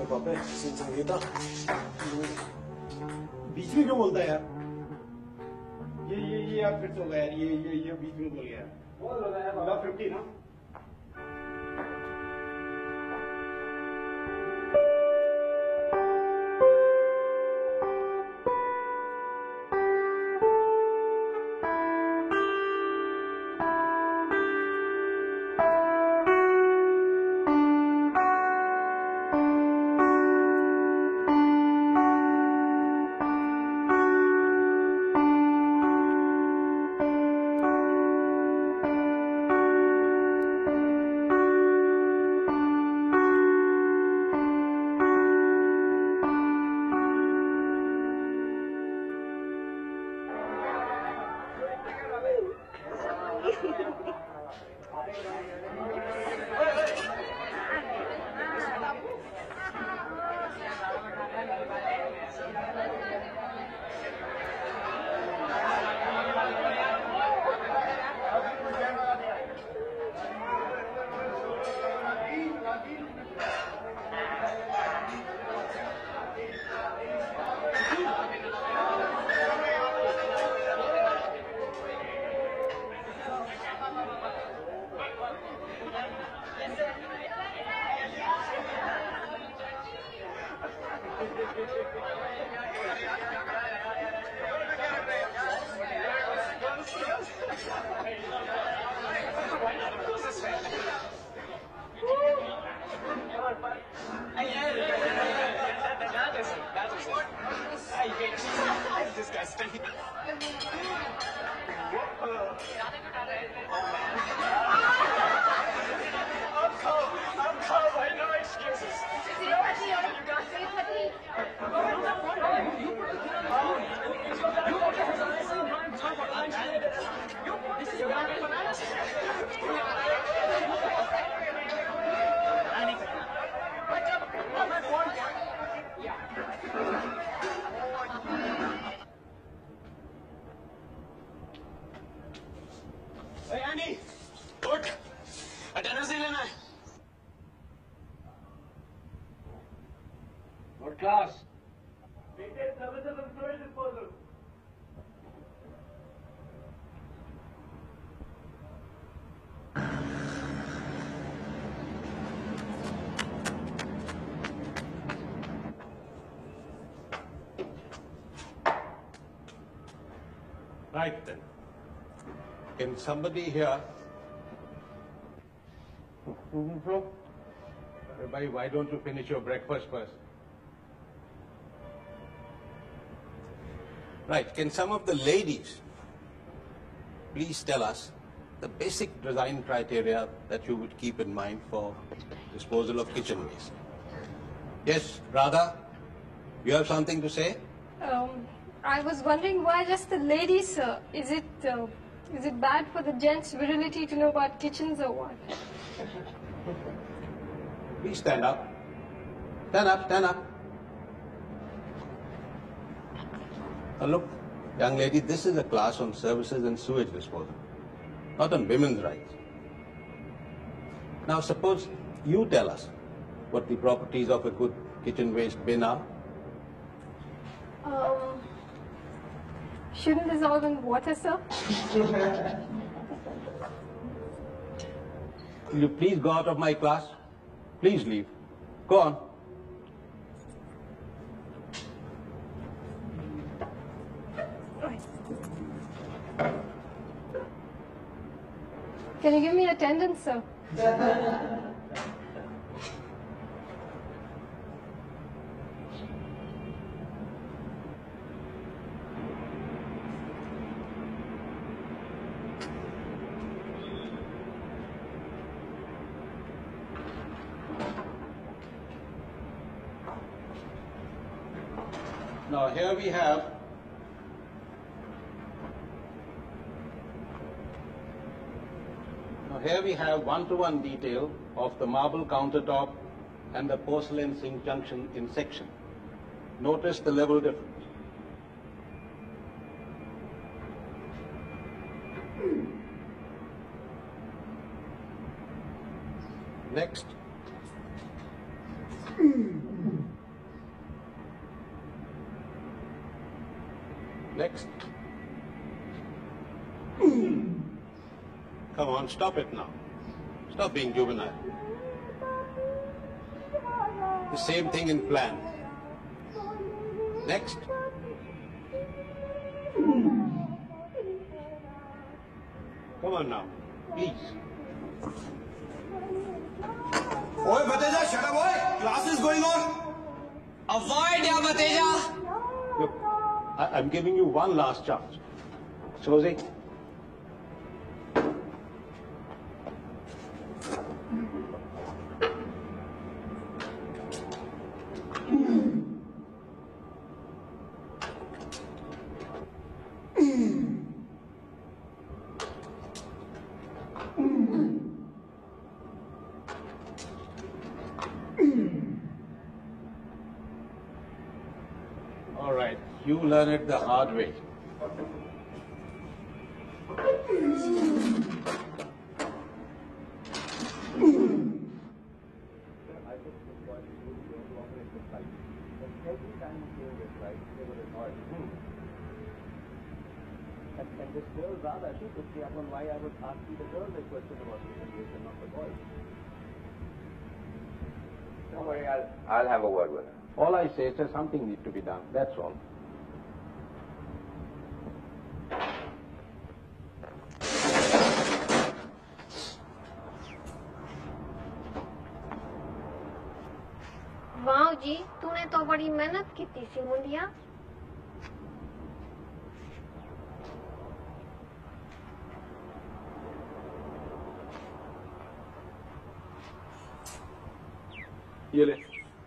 पापे संगीता बीच में क्यों बोलता है यार? ये यार फिर से हो गया यार, ये बीच में बोल गया। बोल रहा है बाबा 50 ना? Right then. Can somebody here? Everybody, why don't you finish your breakfast first? Right. Can some of the ladies please tell us the basic design criteria that you would keep in mind for disposal of kitchen waste? Yes, Radha, you have something to say? I was wondering why just the ladies, sir. Is it bad for the gents' virility to know about kitchens or what? Please stand up. Stand up, stand up. Now look, young lady, this is a class on services and sewage disposal, not on women's rights. Now suppose you tell us what the properties of a good kitchen waste bin are. Shouldn't dissolve in water, sir? Will you please go out of my class? Please leave. Go on. Can you give me attendance, sir? Now here we have one-to-one detail of the marble countertop and the porcelain sink junction in section. Notice the level difference. Next. Next. Come on, stop it now. Stop being juvenile. The same thing in plan. Next. Come on now, please. Oi, Bateja, shut up, boy! Class is going on! Avoid, ya Bateja! Look, I'm giving you one last chance. Susie? All right, you learn it the hard way. And this girl Radha, she took me up on why I was asking the girl the question about this and not the boy. Don't worry, I'll have a word with her. All I say is that something needs to be done, that's all. वाह जी, तूने तो बड़ी मेहनत की थी सी मुंडिया। ये ले।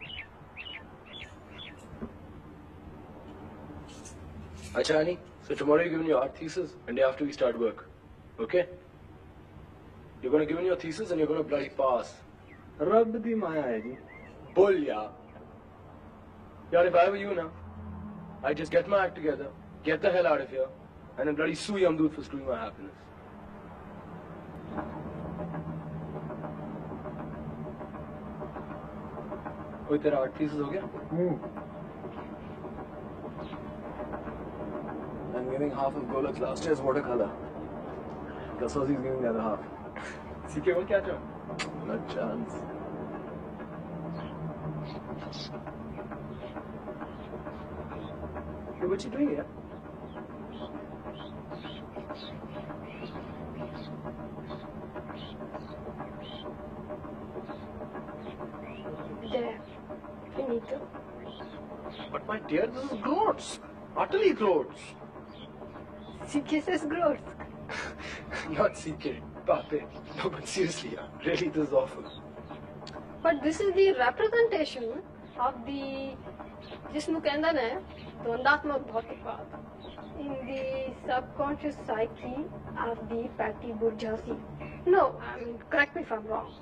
Acha, honey. So tomorrow you're giving your art thesis, and day after we start work. Okay? You're gonna give in your thesis and you're gonna bloody pass. Rab di maya hai ji. Bull, yeah. Yaar, if I were you now, I'd just get my act together, get the hell out of here, and then bloody sue Yamdoot for screwing my happiness. कोई तेरा art thesis हो गया? I'm giving half of Golak's last year's watercolor. Kasosi's giving the other half. CK will catch up. Not chance. Hey, what you doing here? There. Finito. But my dear, this is gross. Utterly gross. CK says gross. Not CK. Pape. No, but seriously, really, this is awful. But this is the representation of the जिस्म कहंदा ने द्वंदात्मक भौतिकवाद in the subconscious psyche of the fatty bourgeoisie. No, I mean, correct me if I'm wrong.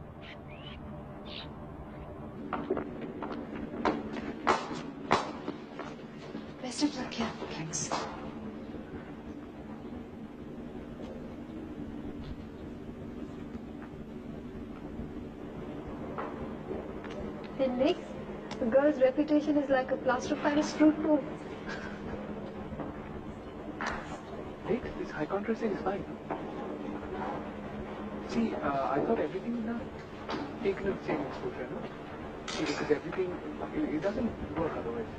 Best of luck, yeah. Thanks. In Nick, the girl's reputation is like a plaster of Paris fruit bowl. Wait, this high contrast thing is fine. See, I thought everything would not take the same exposure, no? See, because everything, it doesn't work otherwise.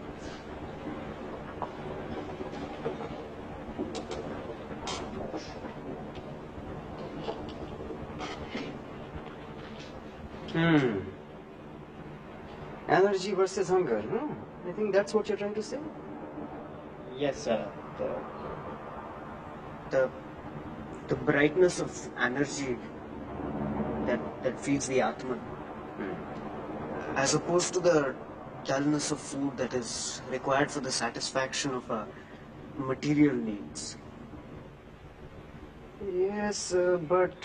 Energy versus hunger, no? I think that's what you're trying to say. Yes, sir. The brightness of energy that feeds the Atman, as opposed to the dullness of food that is required for the satisfaction of our material needs. Yes, but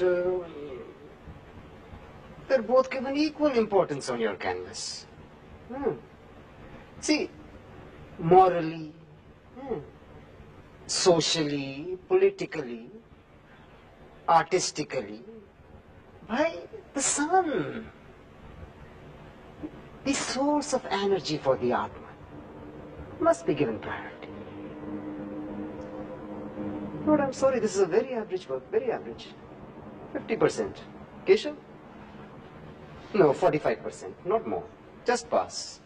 they're both given equal importance on your canvas. See, morally, socially, politically, artistically, by the sun, the source of energy for the Atman, must be given priority. Lord, I'm sorry, this is a very average work, very average. 50%. Keshav? No, 45%, not more. Just pass.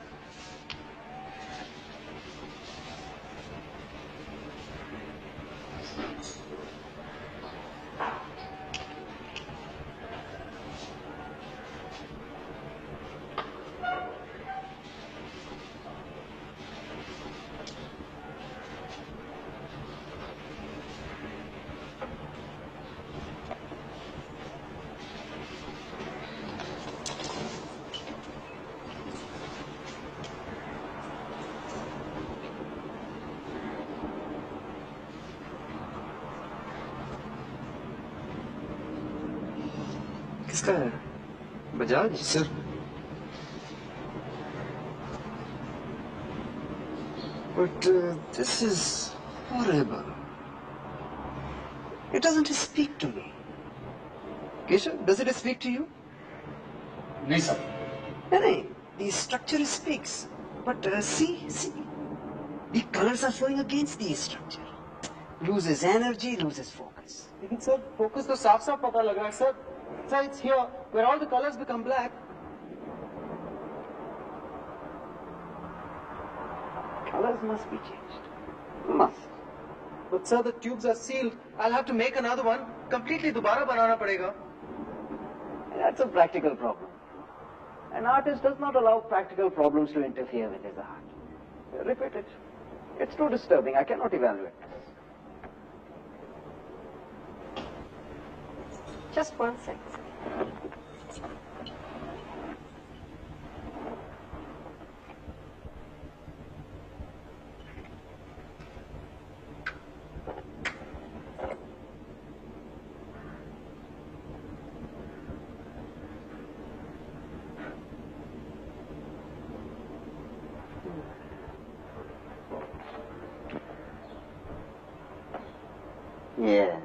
किसका है? Bajaj? Sir But this is horrible. It doesn't speak to me. Keshav, does it speak to you? नहीं sir No, the structure speaks. But see, the colors are flowing against the structure. Loses energy, loses focus. लेकिन sir focus तो साफ साफ पता लग रहा है sir. Sir, it's here where all the colors become black. Colors must be changed. Must. But sir, the tubes are sealed. I'll have to make another one. Completely दोबारा बनाना पड़ेगा. That's a practical problem. An artist does not allow practical problems to interfere with his art. Repeat it. It's too disturbing. I cannot evaluate this. Just 1 sec. Yes.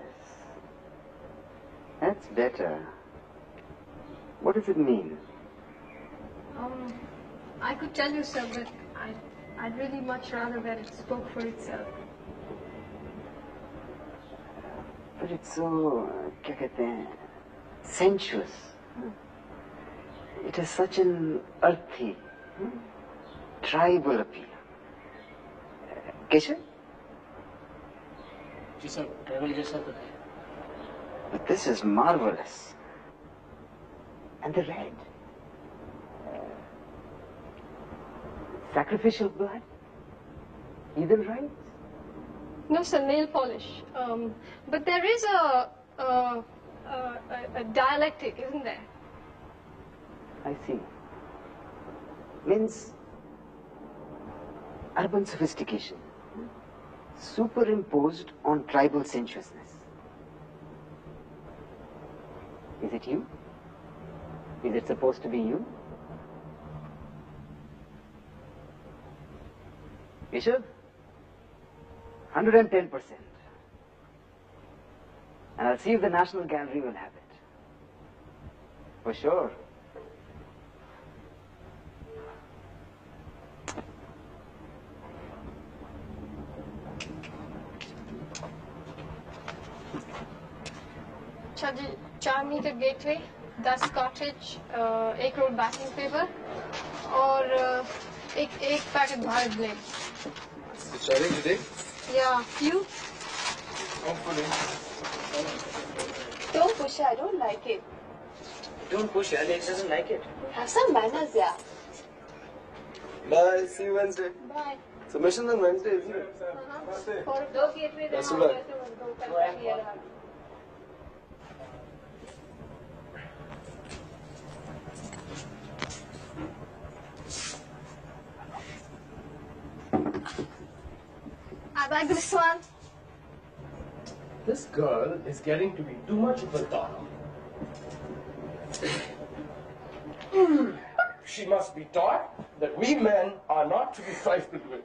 That's better. What does it mean? I could tell you, sir, but I'd really much rather that it spoke for itself. But it's so, क्या कहते हैं, sensuous. It has such an earthy, tribal appeal. Keshav? जी sir travel जैसा तो है. But this is marvelous. And the red. Sacrificial blood? Heathen rites? No, sir, nail polish. But there is a dialectic, isn't there? I see. Means urban sophistication superimposed on tribal sensuousness. Is it you? Is it supposed to be you? Keshav? 110%. And I'll see if the National Gallery will have it. For sure. Charmeter Gateway, Dust Cottage, 1 roll backing paper, और एक packet Bharat Blade. It's ready today? Yeah, you? Hopefully. Don't push it, I don't like it. Don't push it, Alex doesn't like it. Have some manners, yeah. Bye, see you Wednesday. Bye. Submission on Wednesday, isn't it? दो gateway Best of luck. I like this one. This girl is getting to be too much of a doll. She must be taught that we men are not to be trifled with.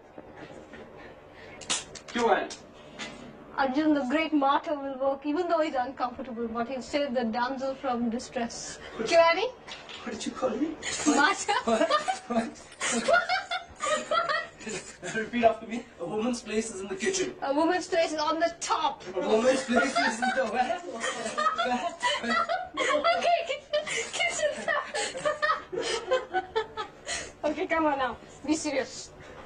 Arjun, the great martyr, will work even though he's uncomfortable, but he'll save the damsel from distress. Joanny? What did you call me? Martyr? What? Repeat after me. A woman's place is in the kitchen. A woman's place is on the top. A woman's place is in the where? Okay, kitchen. Okay, come on now. Be serious.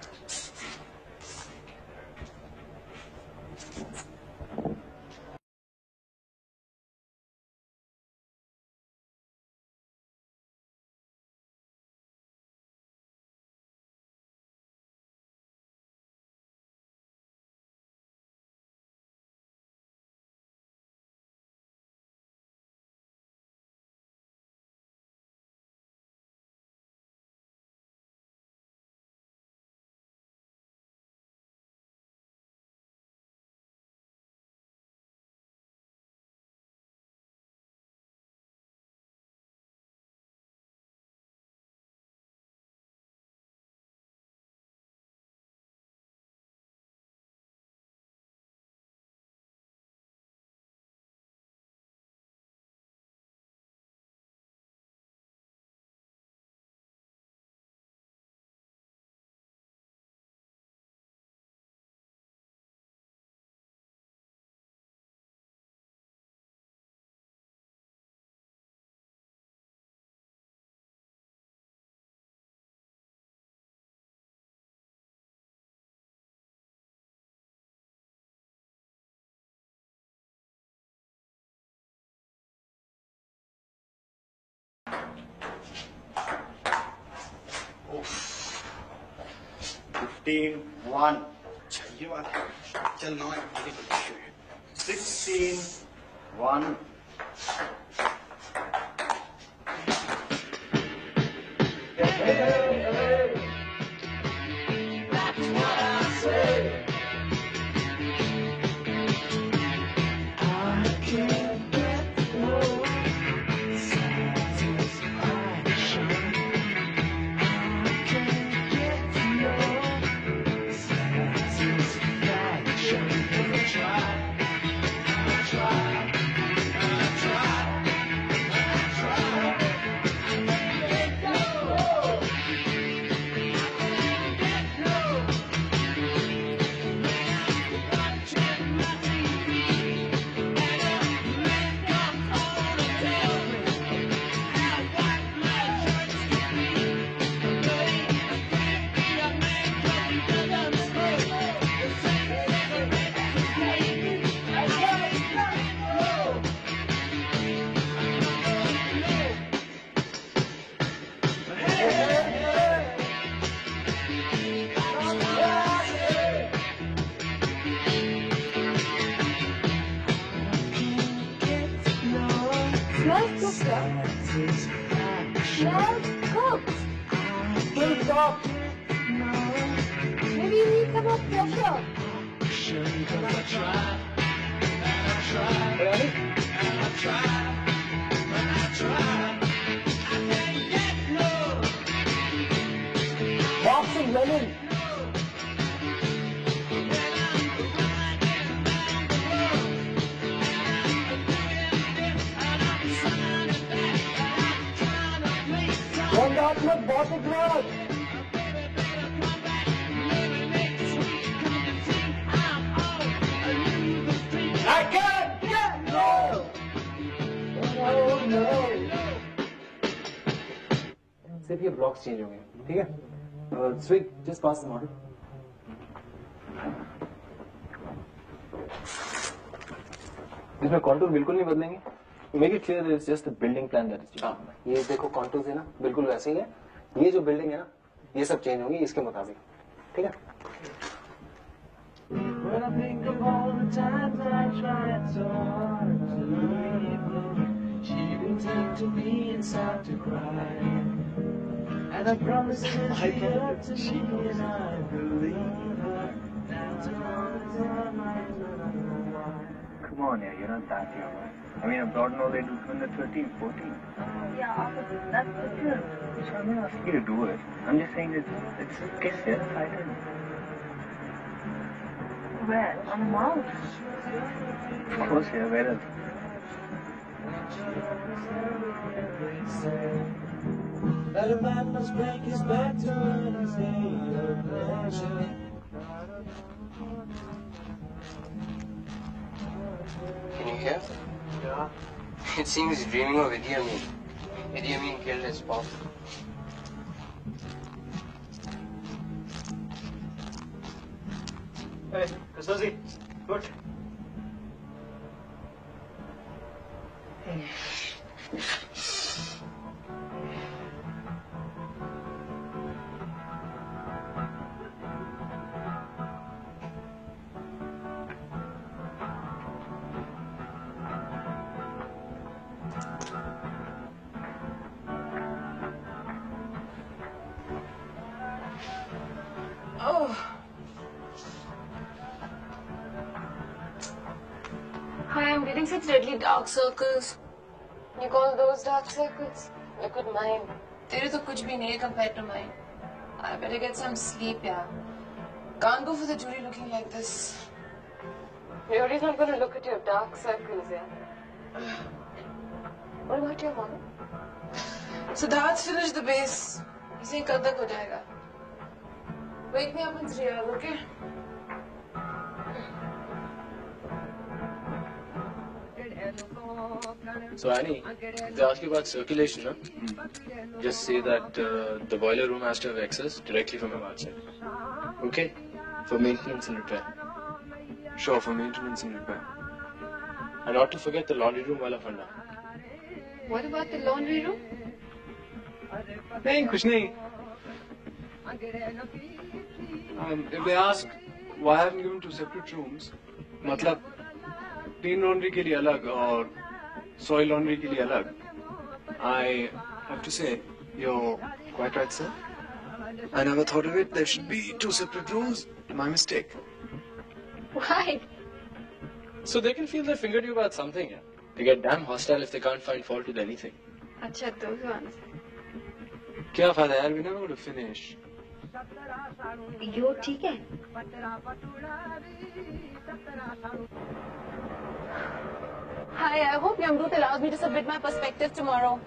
Team 1. ये बात चल ना 16 1. That's what I say. I can't get no satisfaction. I can't get no satisfaction. I try. Smells cooked. Don't stop. Maybe you need some more pressure. Boxing lemon. With bottle glass. I can't get no. Oh no. सिर्फ ये blocks change हो गए, ठीक है? स्विग, just pass the model. इसमें contour बिल्कुल नहीं बदलेंगे. Make it clear that it's just the building plan that is changing. ये देखो कॉन्टूर्स है ना, बिल्कुल वैसे ही है. ये जो बिल्डिंग है ना, ये सब चेंज होंगी इसके मुताबिक, ठीक है? When I think of all the times I tried so hard to leave her, she would turn to me and start to cry. And I promised her she'd hurt to me and I believe her. Now all the time I don't know why. Come on, yeah, you're not that young. I mean, abroad now they do it when they're 13, 14. Yeah, but that's the truth. So I'm not asking you to do it. I'm just saying that it's get excited. Where? On the mouth? Of course, yeah, where else? that a man must break his back to earn his day of pleasure. Can you hear? Yeah. It seems he's dreaming of Idi Amin. Idi Amin killed his pop. Hey, Kasozi, good. Oh. Hi, I'm getting such deadly dark circles. You call those dark circles? Look at mine. तेरे तो कुछ भी नहीं compared to mine. I better get some sleep, yeah. Can't go for the jury looking like this. Jury's not going to look at your dark circles, yeah. What about your mom? Siddharth's finished the base. He's saying kal tak ho jayega. Wake me up in 3 hours, okay? So Annie, they ask you about circulation, no? Just say that the boiler room has to have access directly from outside. Okay? For maintenance and repair. Sure, for maintenance and repair. And not to forget the laundry room wala fanda. What about the laundry room? Nahin, kuch nahi. If they ask why I haven't given 2 separate rooms, matlab clean laundry ke liye alag aur soil laundry ke liye alag, I have to say you're quite right, sir. I never thought of it. There should be 2 separate rooms. My mistake. Why? So they can feel their finger to you about something, yeah? They get damn hostile if they can't find fault with anything. Acha, those ones. Kya fayda yaar, we're never going to finish. You okay? Hi, I hope Yamrut allows me to submit my perspective tomorrow.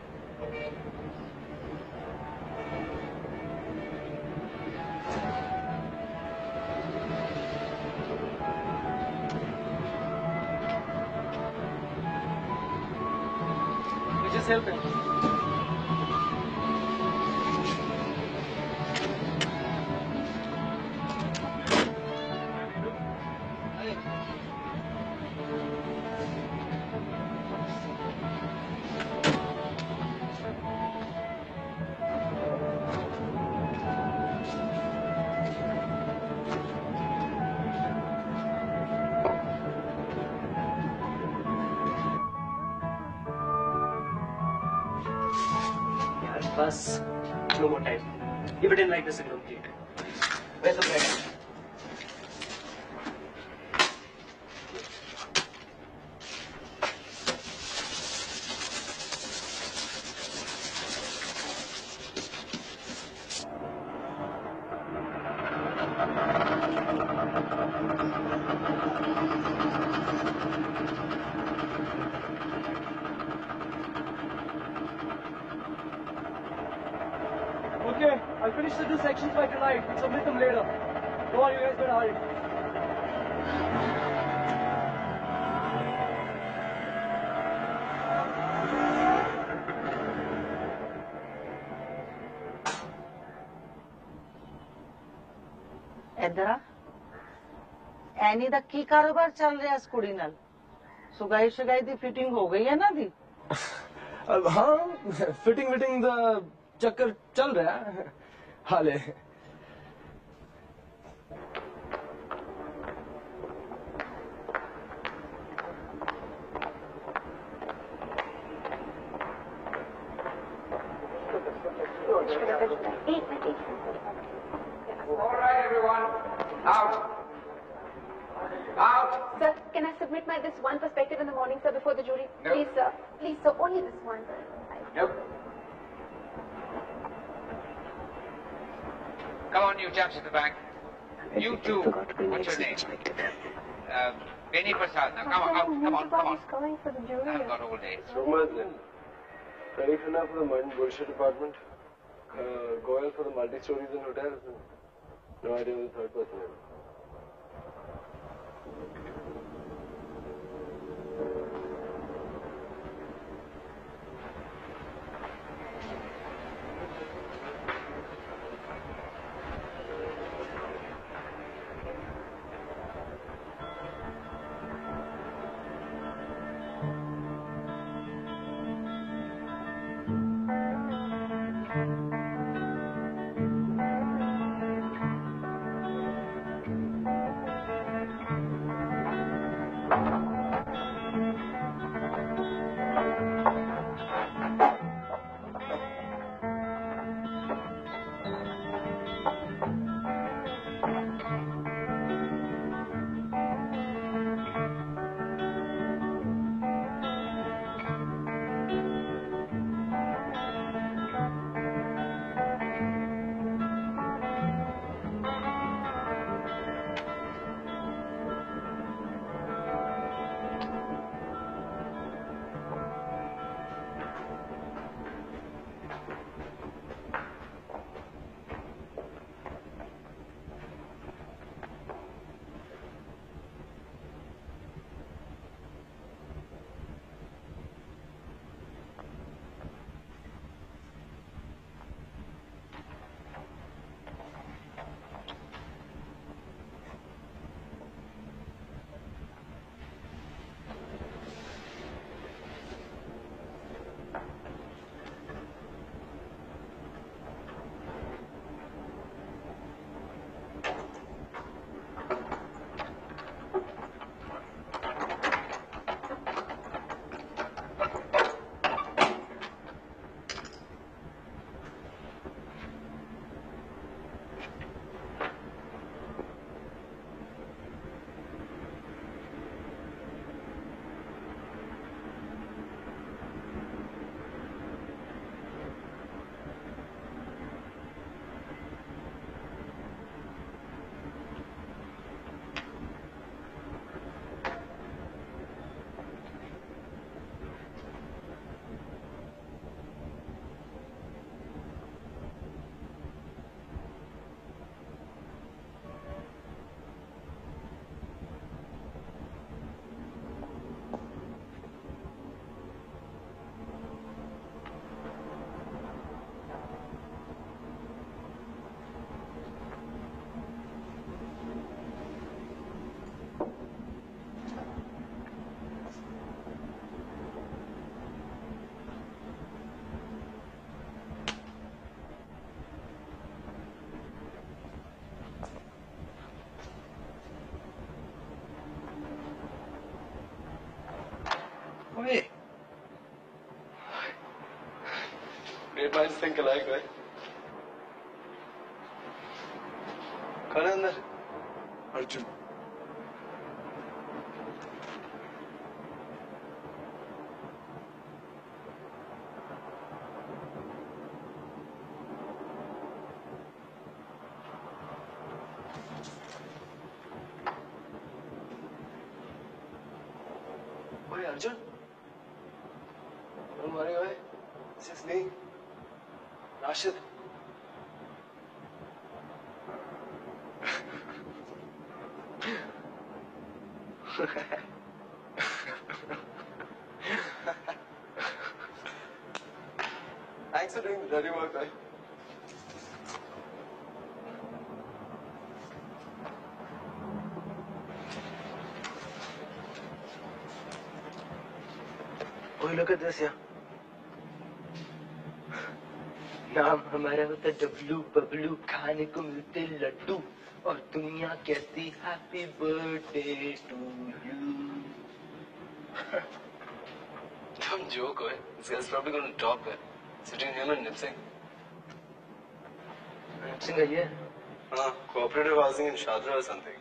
You just help him. Bus. No more time. Give it in like this and complete. Where's the bread? Okay, I'll finish the 2 sections by tonight. We'll submit them later. Go on, you guys better hurry. इधर एनी दा की कारोबार चल रहा है इस कुड़ी नाल सुगाई शुगाई दी फिटिंग हो गई है ना दी हाँ फिटिंग विटिंग दा चक्कर चल रहा है हाले All right, everyone. Out. Out. Sir, can I submit my this one perspective in the morning, sir, before the jury? No. Please, sir. Please, sir. Only this one. Nope. Come on, you chaps at the back. You too. What's your name? Benny Prasad. Now, come on, come on, come on. Going for the jury. I've got all day. Safe enough for the bullshit department. Goyal for the multi-stories and hotels. No idea who the third person is. Hey. Great minds think alike, right? कौन है अंदर? Arjun. Oye, Arjun. Don't worry, oye. This is me, Rashid. Thanks for doing the dirty work, right? Oh, look at this, yeah. नाम हमारा होता W Bablu खाने को मिलते लड्डू और दुनिया कहती happy birthday to you. Don't joke, oye. This guy's probably going to top it. Sitting him and Nipsing. Nipsing है ये? हाँ, cooperative housing in Shadra or something.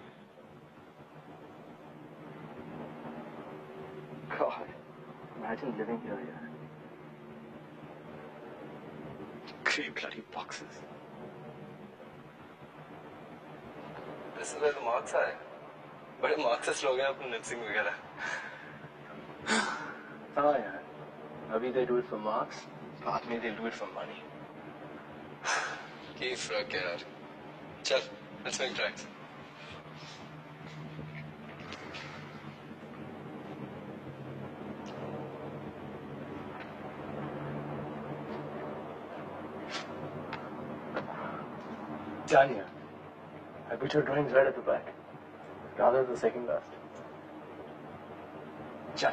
God, imagine living here, yeah. Grey bloody boxes. This is where the marks are. बड़े Marxist लोग हैं अपने Nipsing वगैरह. हाँ यार. Abhi they do it for Marx, बाद में they'll do it for money. की फर्क है यार. चल, let's make tracks. Tanya, I put your drawings right at the back, rather than the second last. Chal.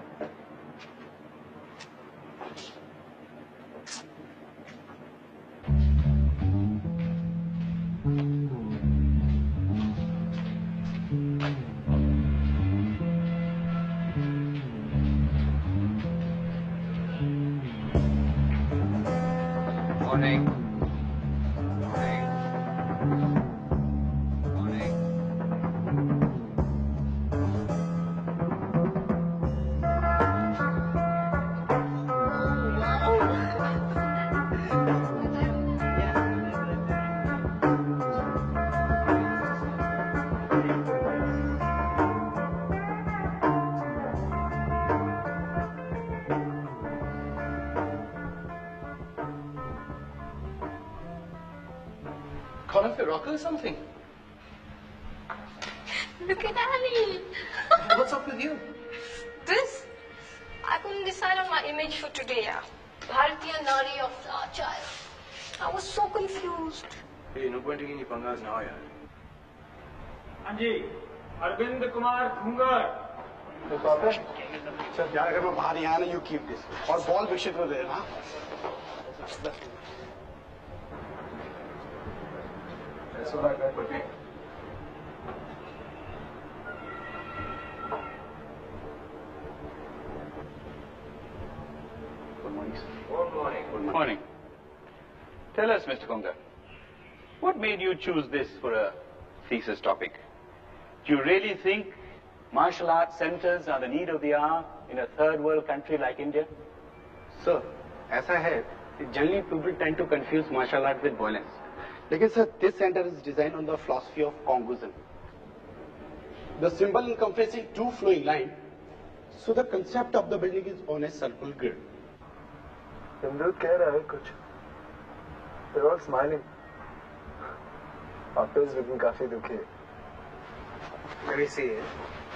Morning. Call off your rocker or something? Look at Ali. What's up with you? This? I couldn't decide on my image for today. Bharatiya Nari or flower child. I was so confused. Hey, no point taking any pangas now, yaar. Anji, Arvind Kumar Dhungar. तो sir यार अगर मैं बाहर यहाँ ना you keep this और ball wicket में दे ना That's what I got for me. Good morning, sir. Good morning. Good Morning. Tell us, Mr. Kunga, what made you choose this for a thesis topic? Do you really think martial arts centers are the need of the hour in a third world country like India? Sir ऐसा है generally people tend to confuse martial art with violence. लेकिन sir this center is designed on the philosophy of Confucianism. The symbol encompassing two flowing lines, so the concept of the building is on a circle grid. Imrud कह रहा है कुछ. They're all smiling. After is looking काफी दुखी. Let me see it.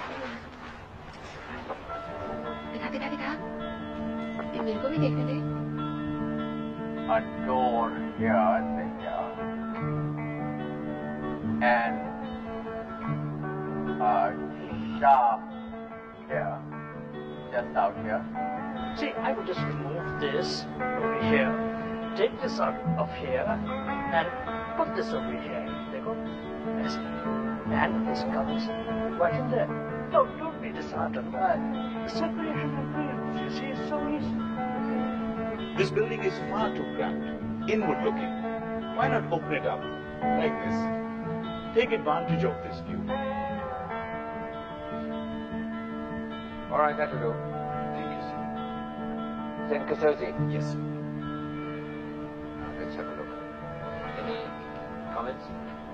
दिखा. ये मेरे को भी देखने दे. A door here, Cynthia. And a shaft here. Just out here. See, I would just remove this over here, take this out of here, and put this over here. Dekho? Yes. And this comes right in there. Don't be disheartened. The circulation improves. You see, it's so easy. This building is far too cramped, inward looking. Why not open it up like this? Take advantage of this view. All right, that'll do. Thank you, sir. Send Kasozi. Yes, sir. Now, let's have a look. Any comments?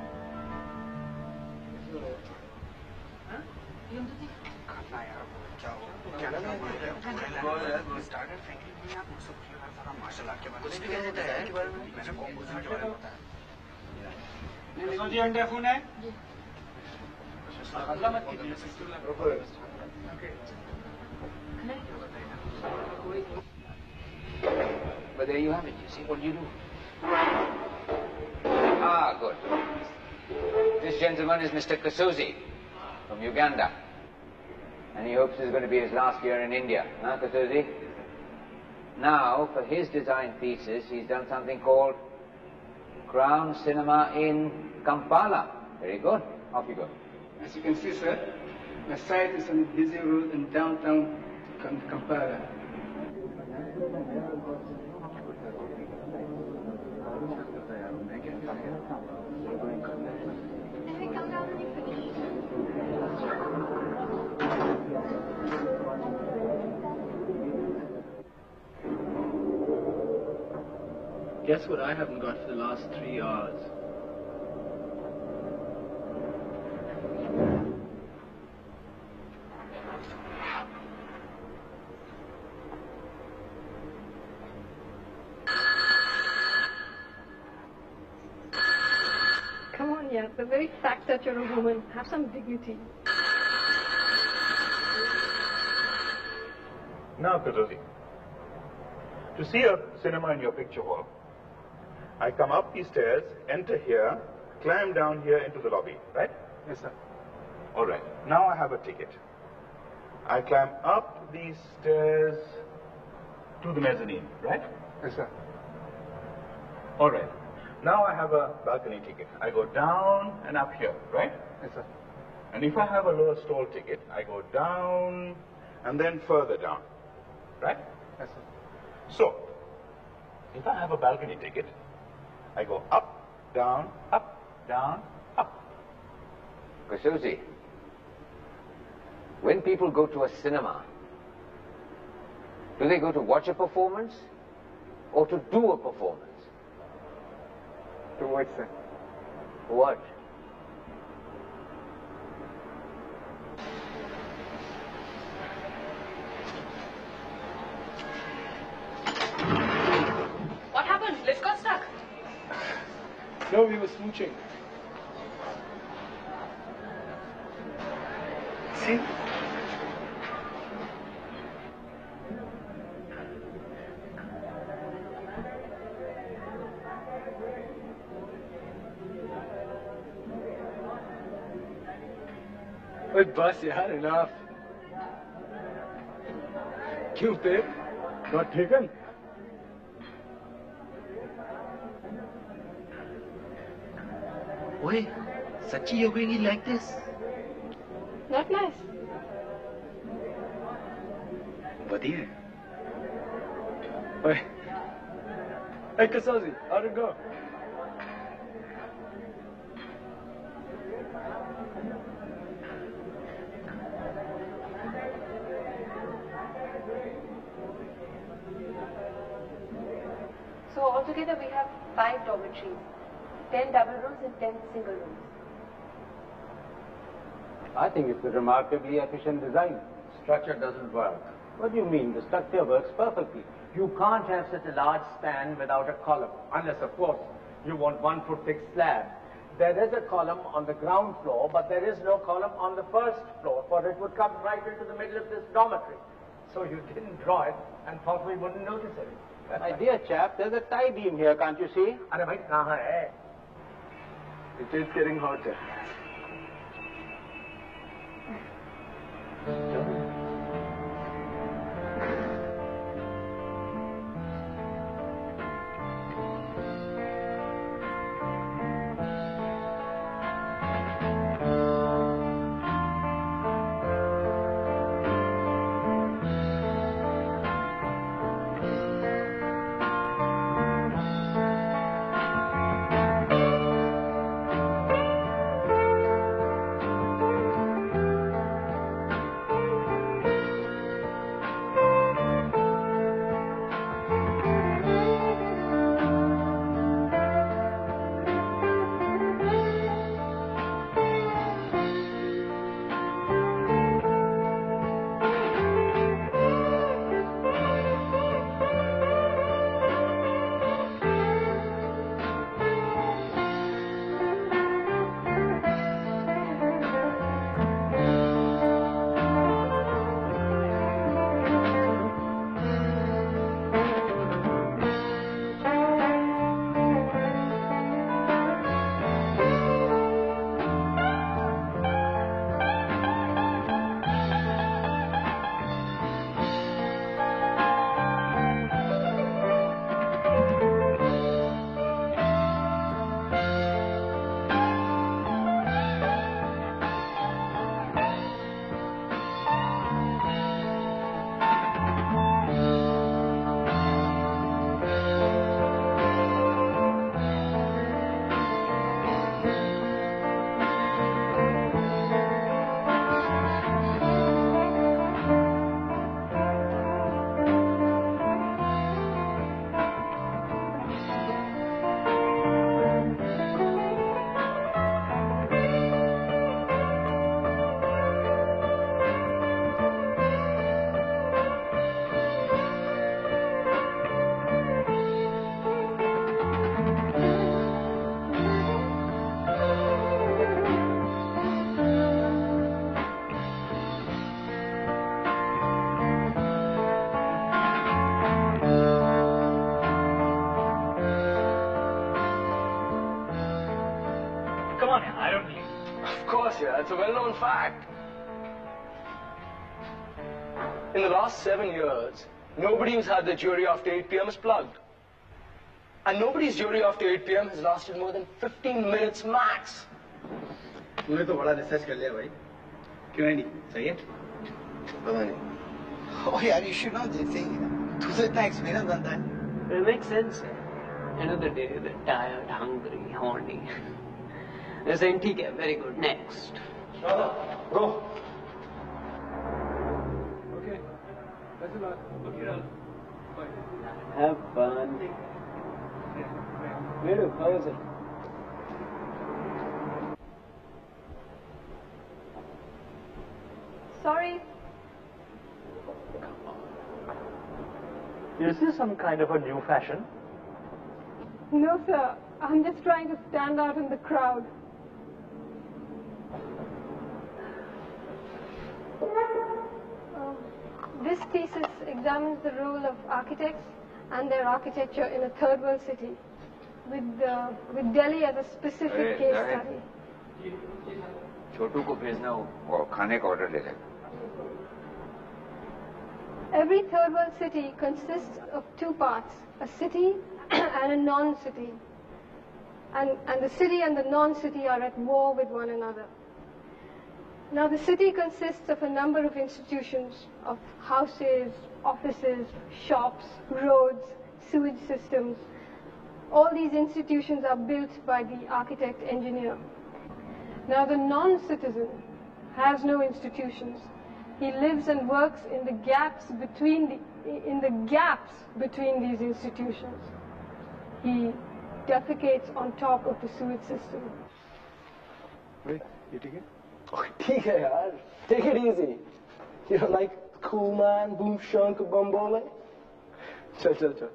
जी अंडे phone है अल्लाह मत कीजिए But there you have it, you see. What do you do? Ah, good. This gentleman is Mr. Kasozi from Uganda. And he hopes this is going to be his last year in India. Huh, Kasozi? Now, for his design thesis, he's done something called Crown Cinema in Kampala. Very good. Off you go. As you can see, sir, the site is on a busy road in downtown Kampala. Guess what I haven't got for the last 3 hours? very fact that you're a woman. Have some dignity. Now, Kazuzi, to see a cinema in your picture hall, I come up these stairs, enter here, climb down here into the lobby, right? Yes, sir. All right. Now I have a ticket. I climb up these stairs to the mezzanine, right? Yes, sir. All right. Now I have a balcony ticket. I go down and up here, right? Yes, sir. And if I have a lower stall ticket, I go down and then further down, right? Yes, sir. So, if I have a balcony ticket, I go up, down, up, down, up. Susie, when people go to a cinema, do they go to watch a performance or to do a performance? To what, sir? What? What happened? Lift got stuck. No, we were smooching. See? ओए बस यार enough. क्यों पे? Not taken? Oi, Sachi, you're going in like this? Not nice. बढ़िया है. ओए, hey Kasazi, how'd it go? So altogether we have 5 dormitories, 10 double rooms and 10 single rooms. I think it's a remarkably efficient design. Structure doesn't work. What do you mean? The structure works perfectly. You can't have such a large span without a column, unless, of course, you want 1 foot thick slab. There is a column on the ground floor, but there is no column on the first floor, for it would come right into the middle of this dormitory. So you didn't draw it and thought we wouldn't notice it. My dear chap, there's a tie beam here, can't you see? Arey bhai, kahan hai? It is getting hotter. That's a well-known fact. In the last 7 years, nobody who's had their jury after 8 p.m. is plugged. And nobody's jury after 8 p.m. has lasted more than 15 minutes max. तूने तो बड़ा research कर लिया भाई. क्यों नहीं? सही है? पता नहीं. Oh यार, you should know this thing. तुझे इतना experience आता है. It makes sense. End of the day, they're tired, hungry, horny. They're saying, ठीक है, very good. Next. Go. Okay. That's a lot. Okay. Have fun. Vedu, how was it? Sorry. Is this some kind of a new fashion? No, sir. I'm just trying to stand out in the crowd. This thesis examines the role of architects and their architecture in a third world city, with Delhi as a specific case study. छोटू को भेजना और खाने का order ले लेगा. Every third world city consists of two parts, a city and a non-city. And the city and the non-city are at war with one another. Now the city consists of a number of institutions, of houses, offices, shops, roads, sewage systems. All these institutions are built by the architect engineer. Now the non-citizen has no institutions. He lives and works in the gaps between these institutions. He defecates on top of the sewage system. Wait, you take it? Oh, take it, yaar. Take it easy. You're like cool man, boom shunk, bumbole. Chal.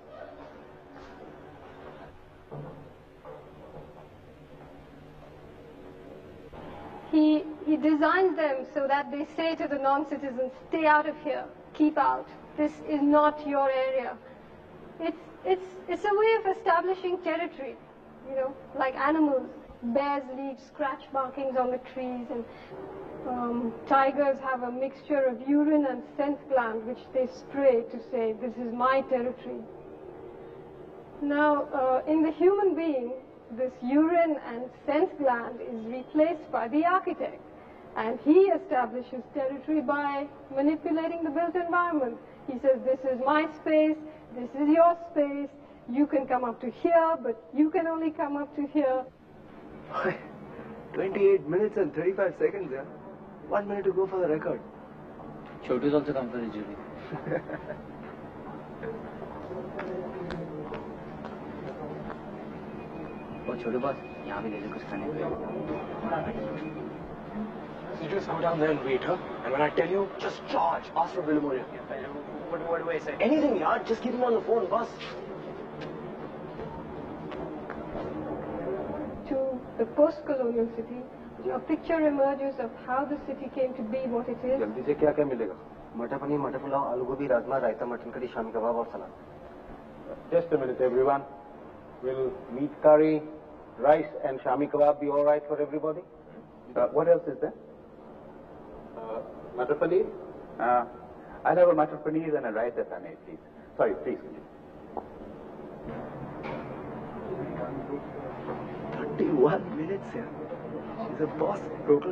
He designs them so that they say to the non-citizens, stay out of here, keep out. This is not your area. It's a way of establishing territory, you know, like animals. Bears leave scratch markings on the trees, and tigers have a mixture of urine and scent gland which they spray to say, this is my territory. Now, in the human being, this urine and scent gland is replaced by the architect, and he establishes territory by manipulating the built environment. He says, this is my space, this is your space, you can come up to here, but you can only come up to here. 28 minutes and 35 seconds, yeah? 1 minute to go for the record. Chotu's also come for the jury. Oh, Chotu boss, यहाँ भी ले ले कुछ खाने को. You just go down there and wait, huh? And when I tell you, just charge. Ask for Bill Moria. What do I say? Anything, yaar. Just keep him on the phone, boss. To the post-colonial city, a picture emerges of how the city came to be what it is. जल्दी से क्या क्या मिलेगा? मटर पनीर, मटर पुलाव, आलू गोभी, राजमा, रायता, mutton curry, shami kebab और सलाद. Just a minute, everyone. Will meat curry, rice and shami kebab be all right for everybody? What else is there? Matar paneer? I'll have a matar paneer and a rice if I may, please. Sorry, please. 31 minutes, yeah. She's a boss. Total.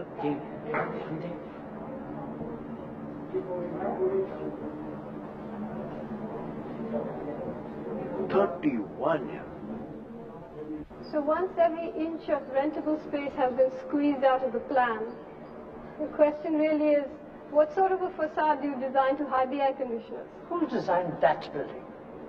31, yeah. So once every inch of rentable space has been squeezed out of the plan, the question really is, what sort of a facade do you design to hide the air conditioners? Who designed that building?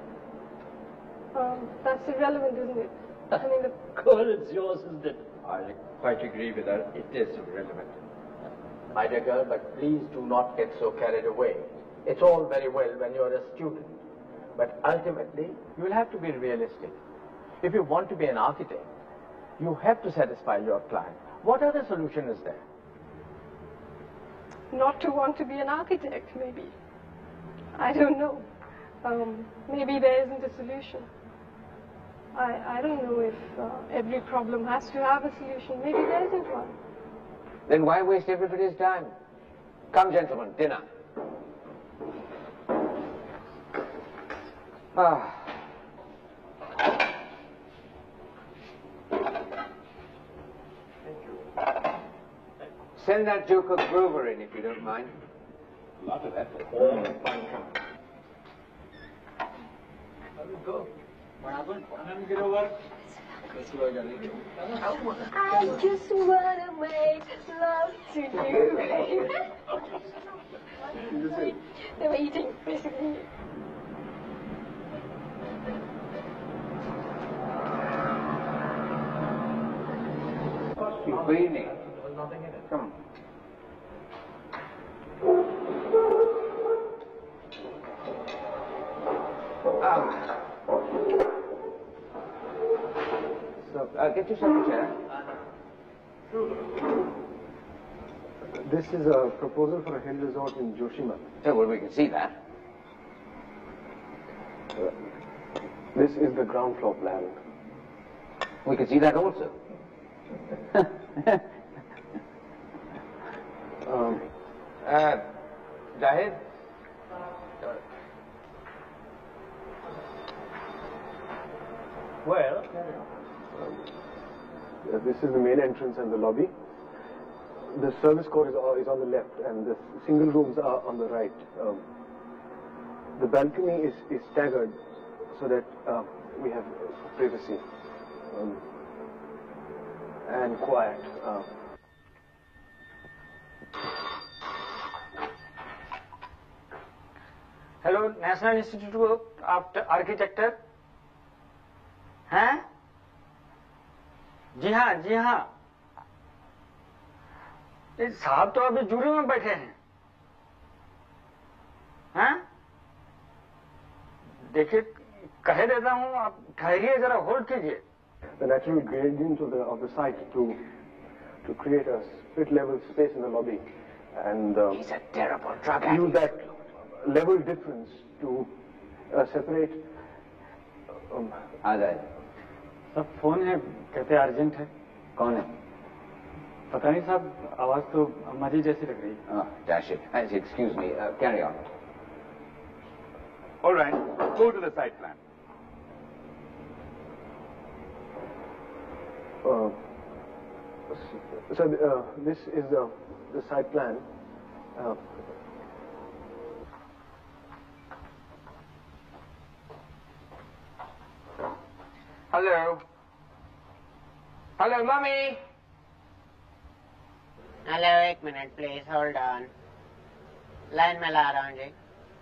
That's irrelevant, isn't it? I mean, the... Good, it's yours, isn't it? I quite agree with her. It is irrelevant. My dear girl, but please do not get so carried away. It's all very well when you're a student, but ultimately you will have to be realistic. If you want to be an architect, you have to satisfy your client. What other solution is there? Not to want to be an architect, maybe. I don't know. Maybe there isn't a solution. I don't know if every problem has to have a solution. Maybe there isn't one. Then why waste everybody's time? Come, gentlemen, dinner. Ah. Send that joker Grover in if you don't mind. A lot of effort. Fine, come. How did it go? What happened? Let me get over. Let's go again. I just wanna make love to you. They were eating, basically. Keep cleaning. Come on. So, get yourself a chair. This is a proposal for a hill resort in Joshima. Oh, well, we can see that. This is the ground floor plan. We can see that also. Zahid? Well, this is the main entrance and the lobby. The service core is on the left, and the single rooms are on the right. The balcony is staggered so that we have privacy and quiet. Hello, National Institute of Architecture. हैं? जी हाँ, जी हाँ। ये साहब तो अभी jury में बैठे हैं। हैं? देखिए, कह देता हूँ, आप ठहरिए जरा होल्ड कीजिए। The natural gradient of the site to create a split level space in the lobby, and he's a terrible drug addict. Use that level difference to separate. सब फोन है, कहते अर्जेंट है। कौन है? पता नहीं साहब, आवाज तो अम्मा जी जैसी लग रही है। Dash it. Excuse me. Carry on. All right. Go to the site plan. So this is the site plan. Hello. Hello, Mommy. Hello, एक minute, please. Hold on. Line में ला रहा हूँ जी.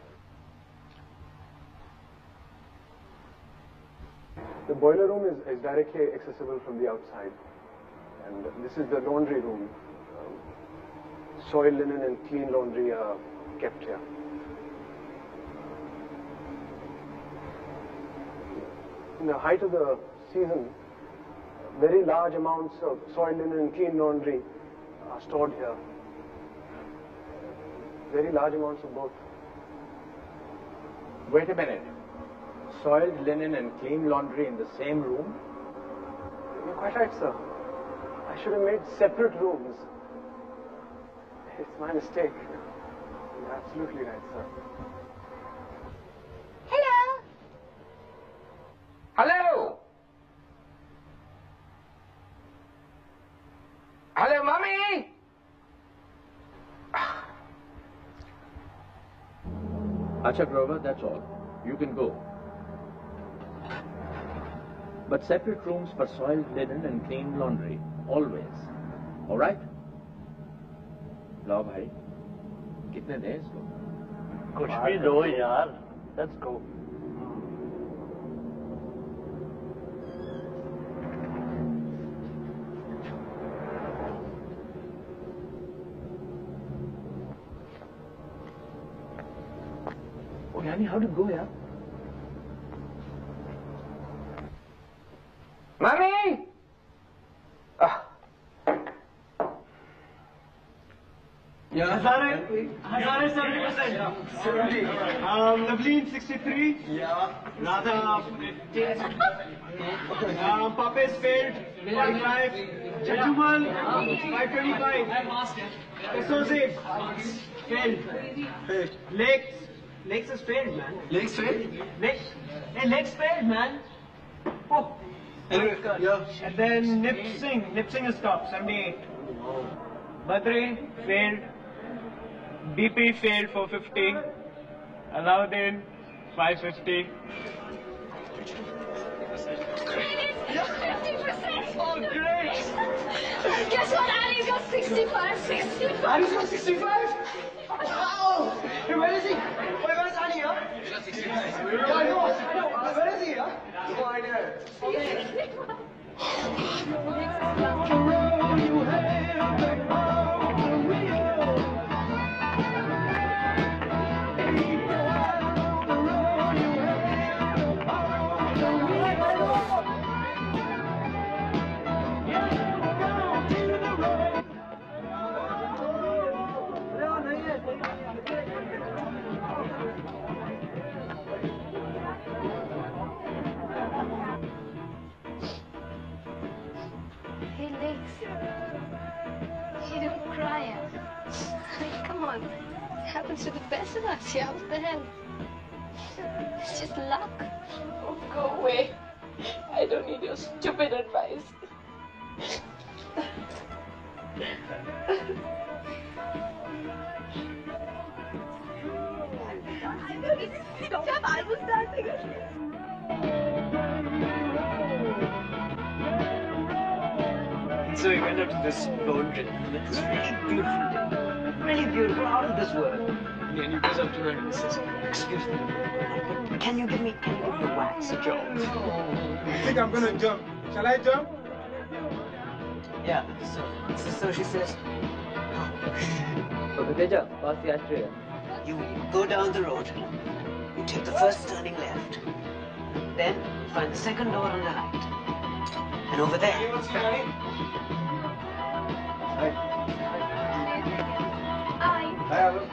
The boiler room is directly accessible from the outside, and this is the laundry room. Soiled linen and clean laundry are kept here. In the height of the season, very large amounts of soiled linen and clean laundry are stored here. Very large amounts of both. Wait a minute. Soiled linen and clean laundry in the same room? You're quite right, sir. I should have made separate rooms. It's my mistake. You're absolutely right, sir. Hello. Hello. Hello, Mommy. Acha Grover, that's all. You can go. But separate rooms for soiled linen and clean laundry, always. All right? लाओ भाई, कितने दें इसको? कुछ भी दो यार. Let's go. Oh, Yanni, how did it go, yeah? Mommy! Yeah. Hazare 70%. 70. Navleen 63. Yeah. Radha 50. Pape's failed 45. Chajumal 525. Kasose failed. Lakes is failed, man. Lakes failed? Lakes failed, man. Oh. Anyway, yeah. And then Nip Singh is top, 78. Badri failed. BP failed 450. Alauddin 550. Oh, great! Guess what? Ali's got 65. Ali's got 65? Wow! Hey, where is he? Wait, where's Ali, huh? He's got 65. Yeah, I know. Where is he, huh? Oh, I Hey, Legs. You don't cry, huh? Come on. It happens to the best of us, yeah? What the hell? It's just luck. Oh, go away. I don't need your stupid advice. I was dancing. So we went up to this boat trip. It's really beautiful day. Really beautiful, out of this world. And he goes up to her and says, "Excuse me, but can you give me the wax job?" I think I'm gonna jump. Shall I jump? Yeah. So she says, pass the ashtray. "You go down the road. You take the first turning left. Then find the second door on the right. And over there." Hi, Alan.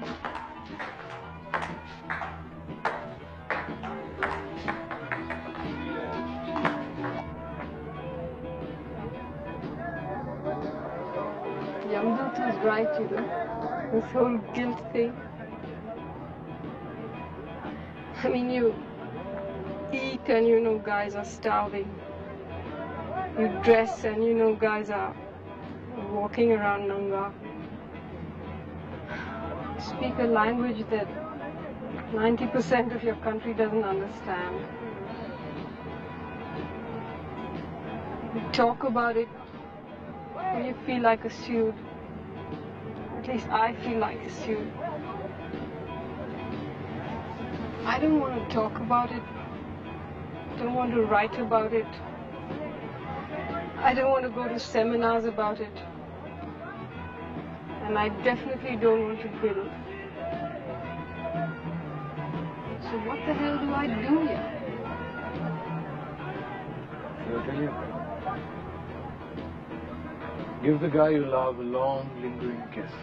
Yamdut was right, you know. This whole guilt thing. I mean, you eat and you know guys are starving. You dress and you know guys are walking around Nanga. Speak a language that 90% of your country doesn't understand. You talk about it when you feel like a steward. At least I feel like a steward. I don't want to talk about it. I don't want to write about it. I don't want to go to seminars about it. And I definitely don't want to build. So what the hell do I do here? I'll tell you. Give the guy you love a long, lingering kiss.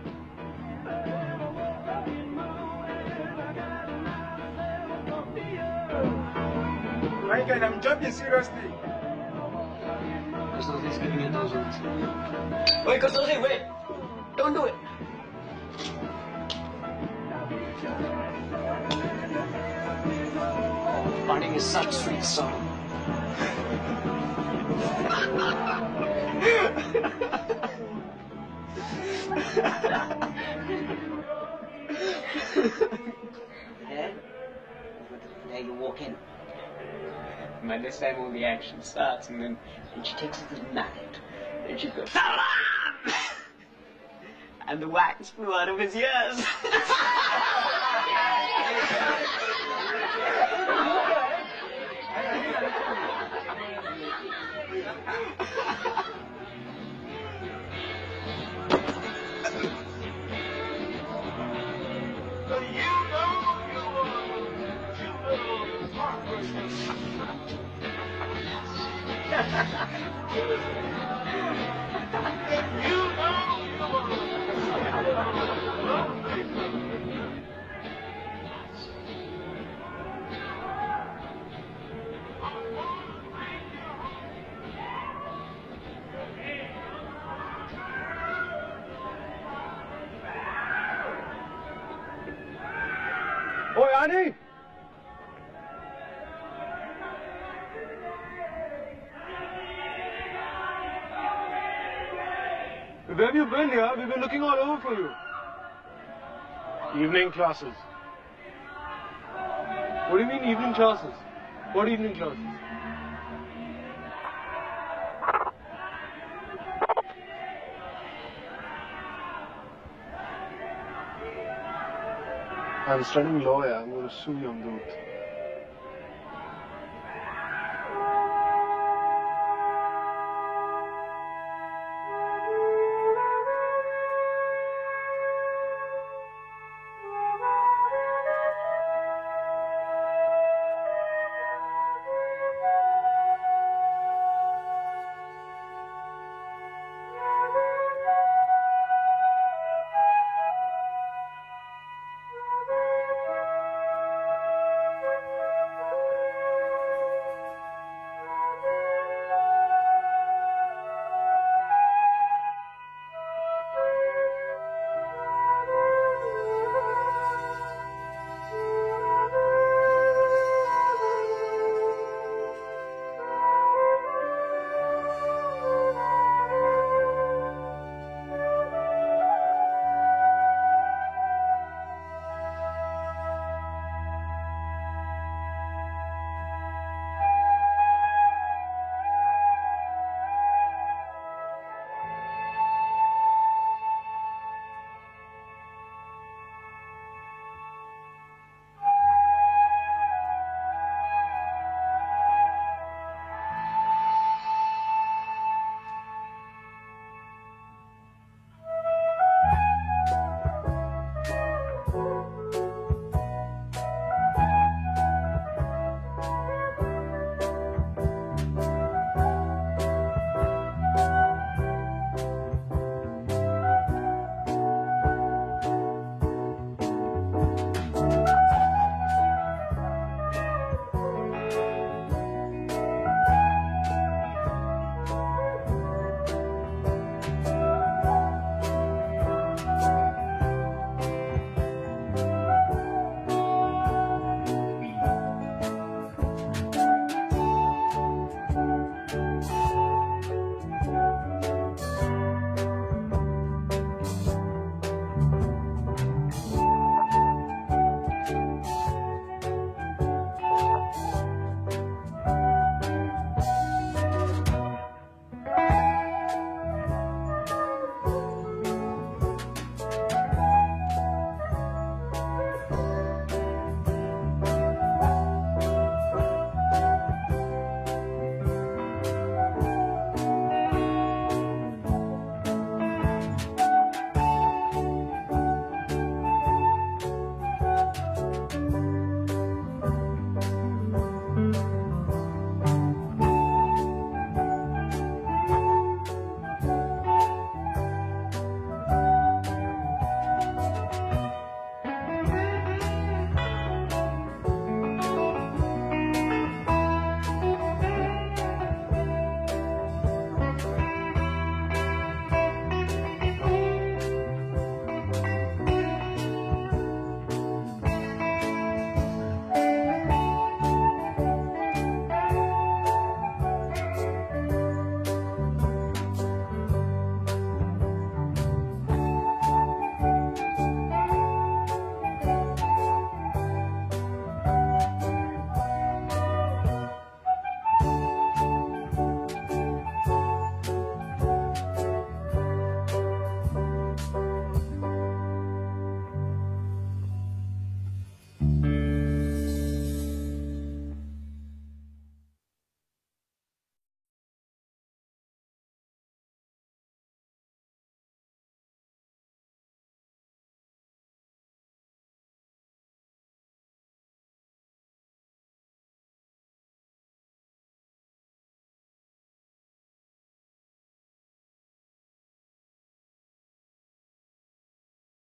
Mike, I'm jumping seriously. Kasozi's giving you those ones. Wait, Kasozi, wait! Don't do it! Parting is such sweet sorrow. There you walk in. By this time all the action starts, and then she takes it to the night. And she goes, "Salam!" And the wax flew out of his ears. Oi, Ani! Where have you been here? We've been looking all over for you. Evening classes. What do you mean evening classes? What evening classes? I'm studying law, yeah. I'm going to sue you, dude.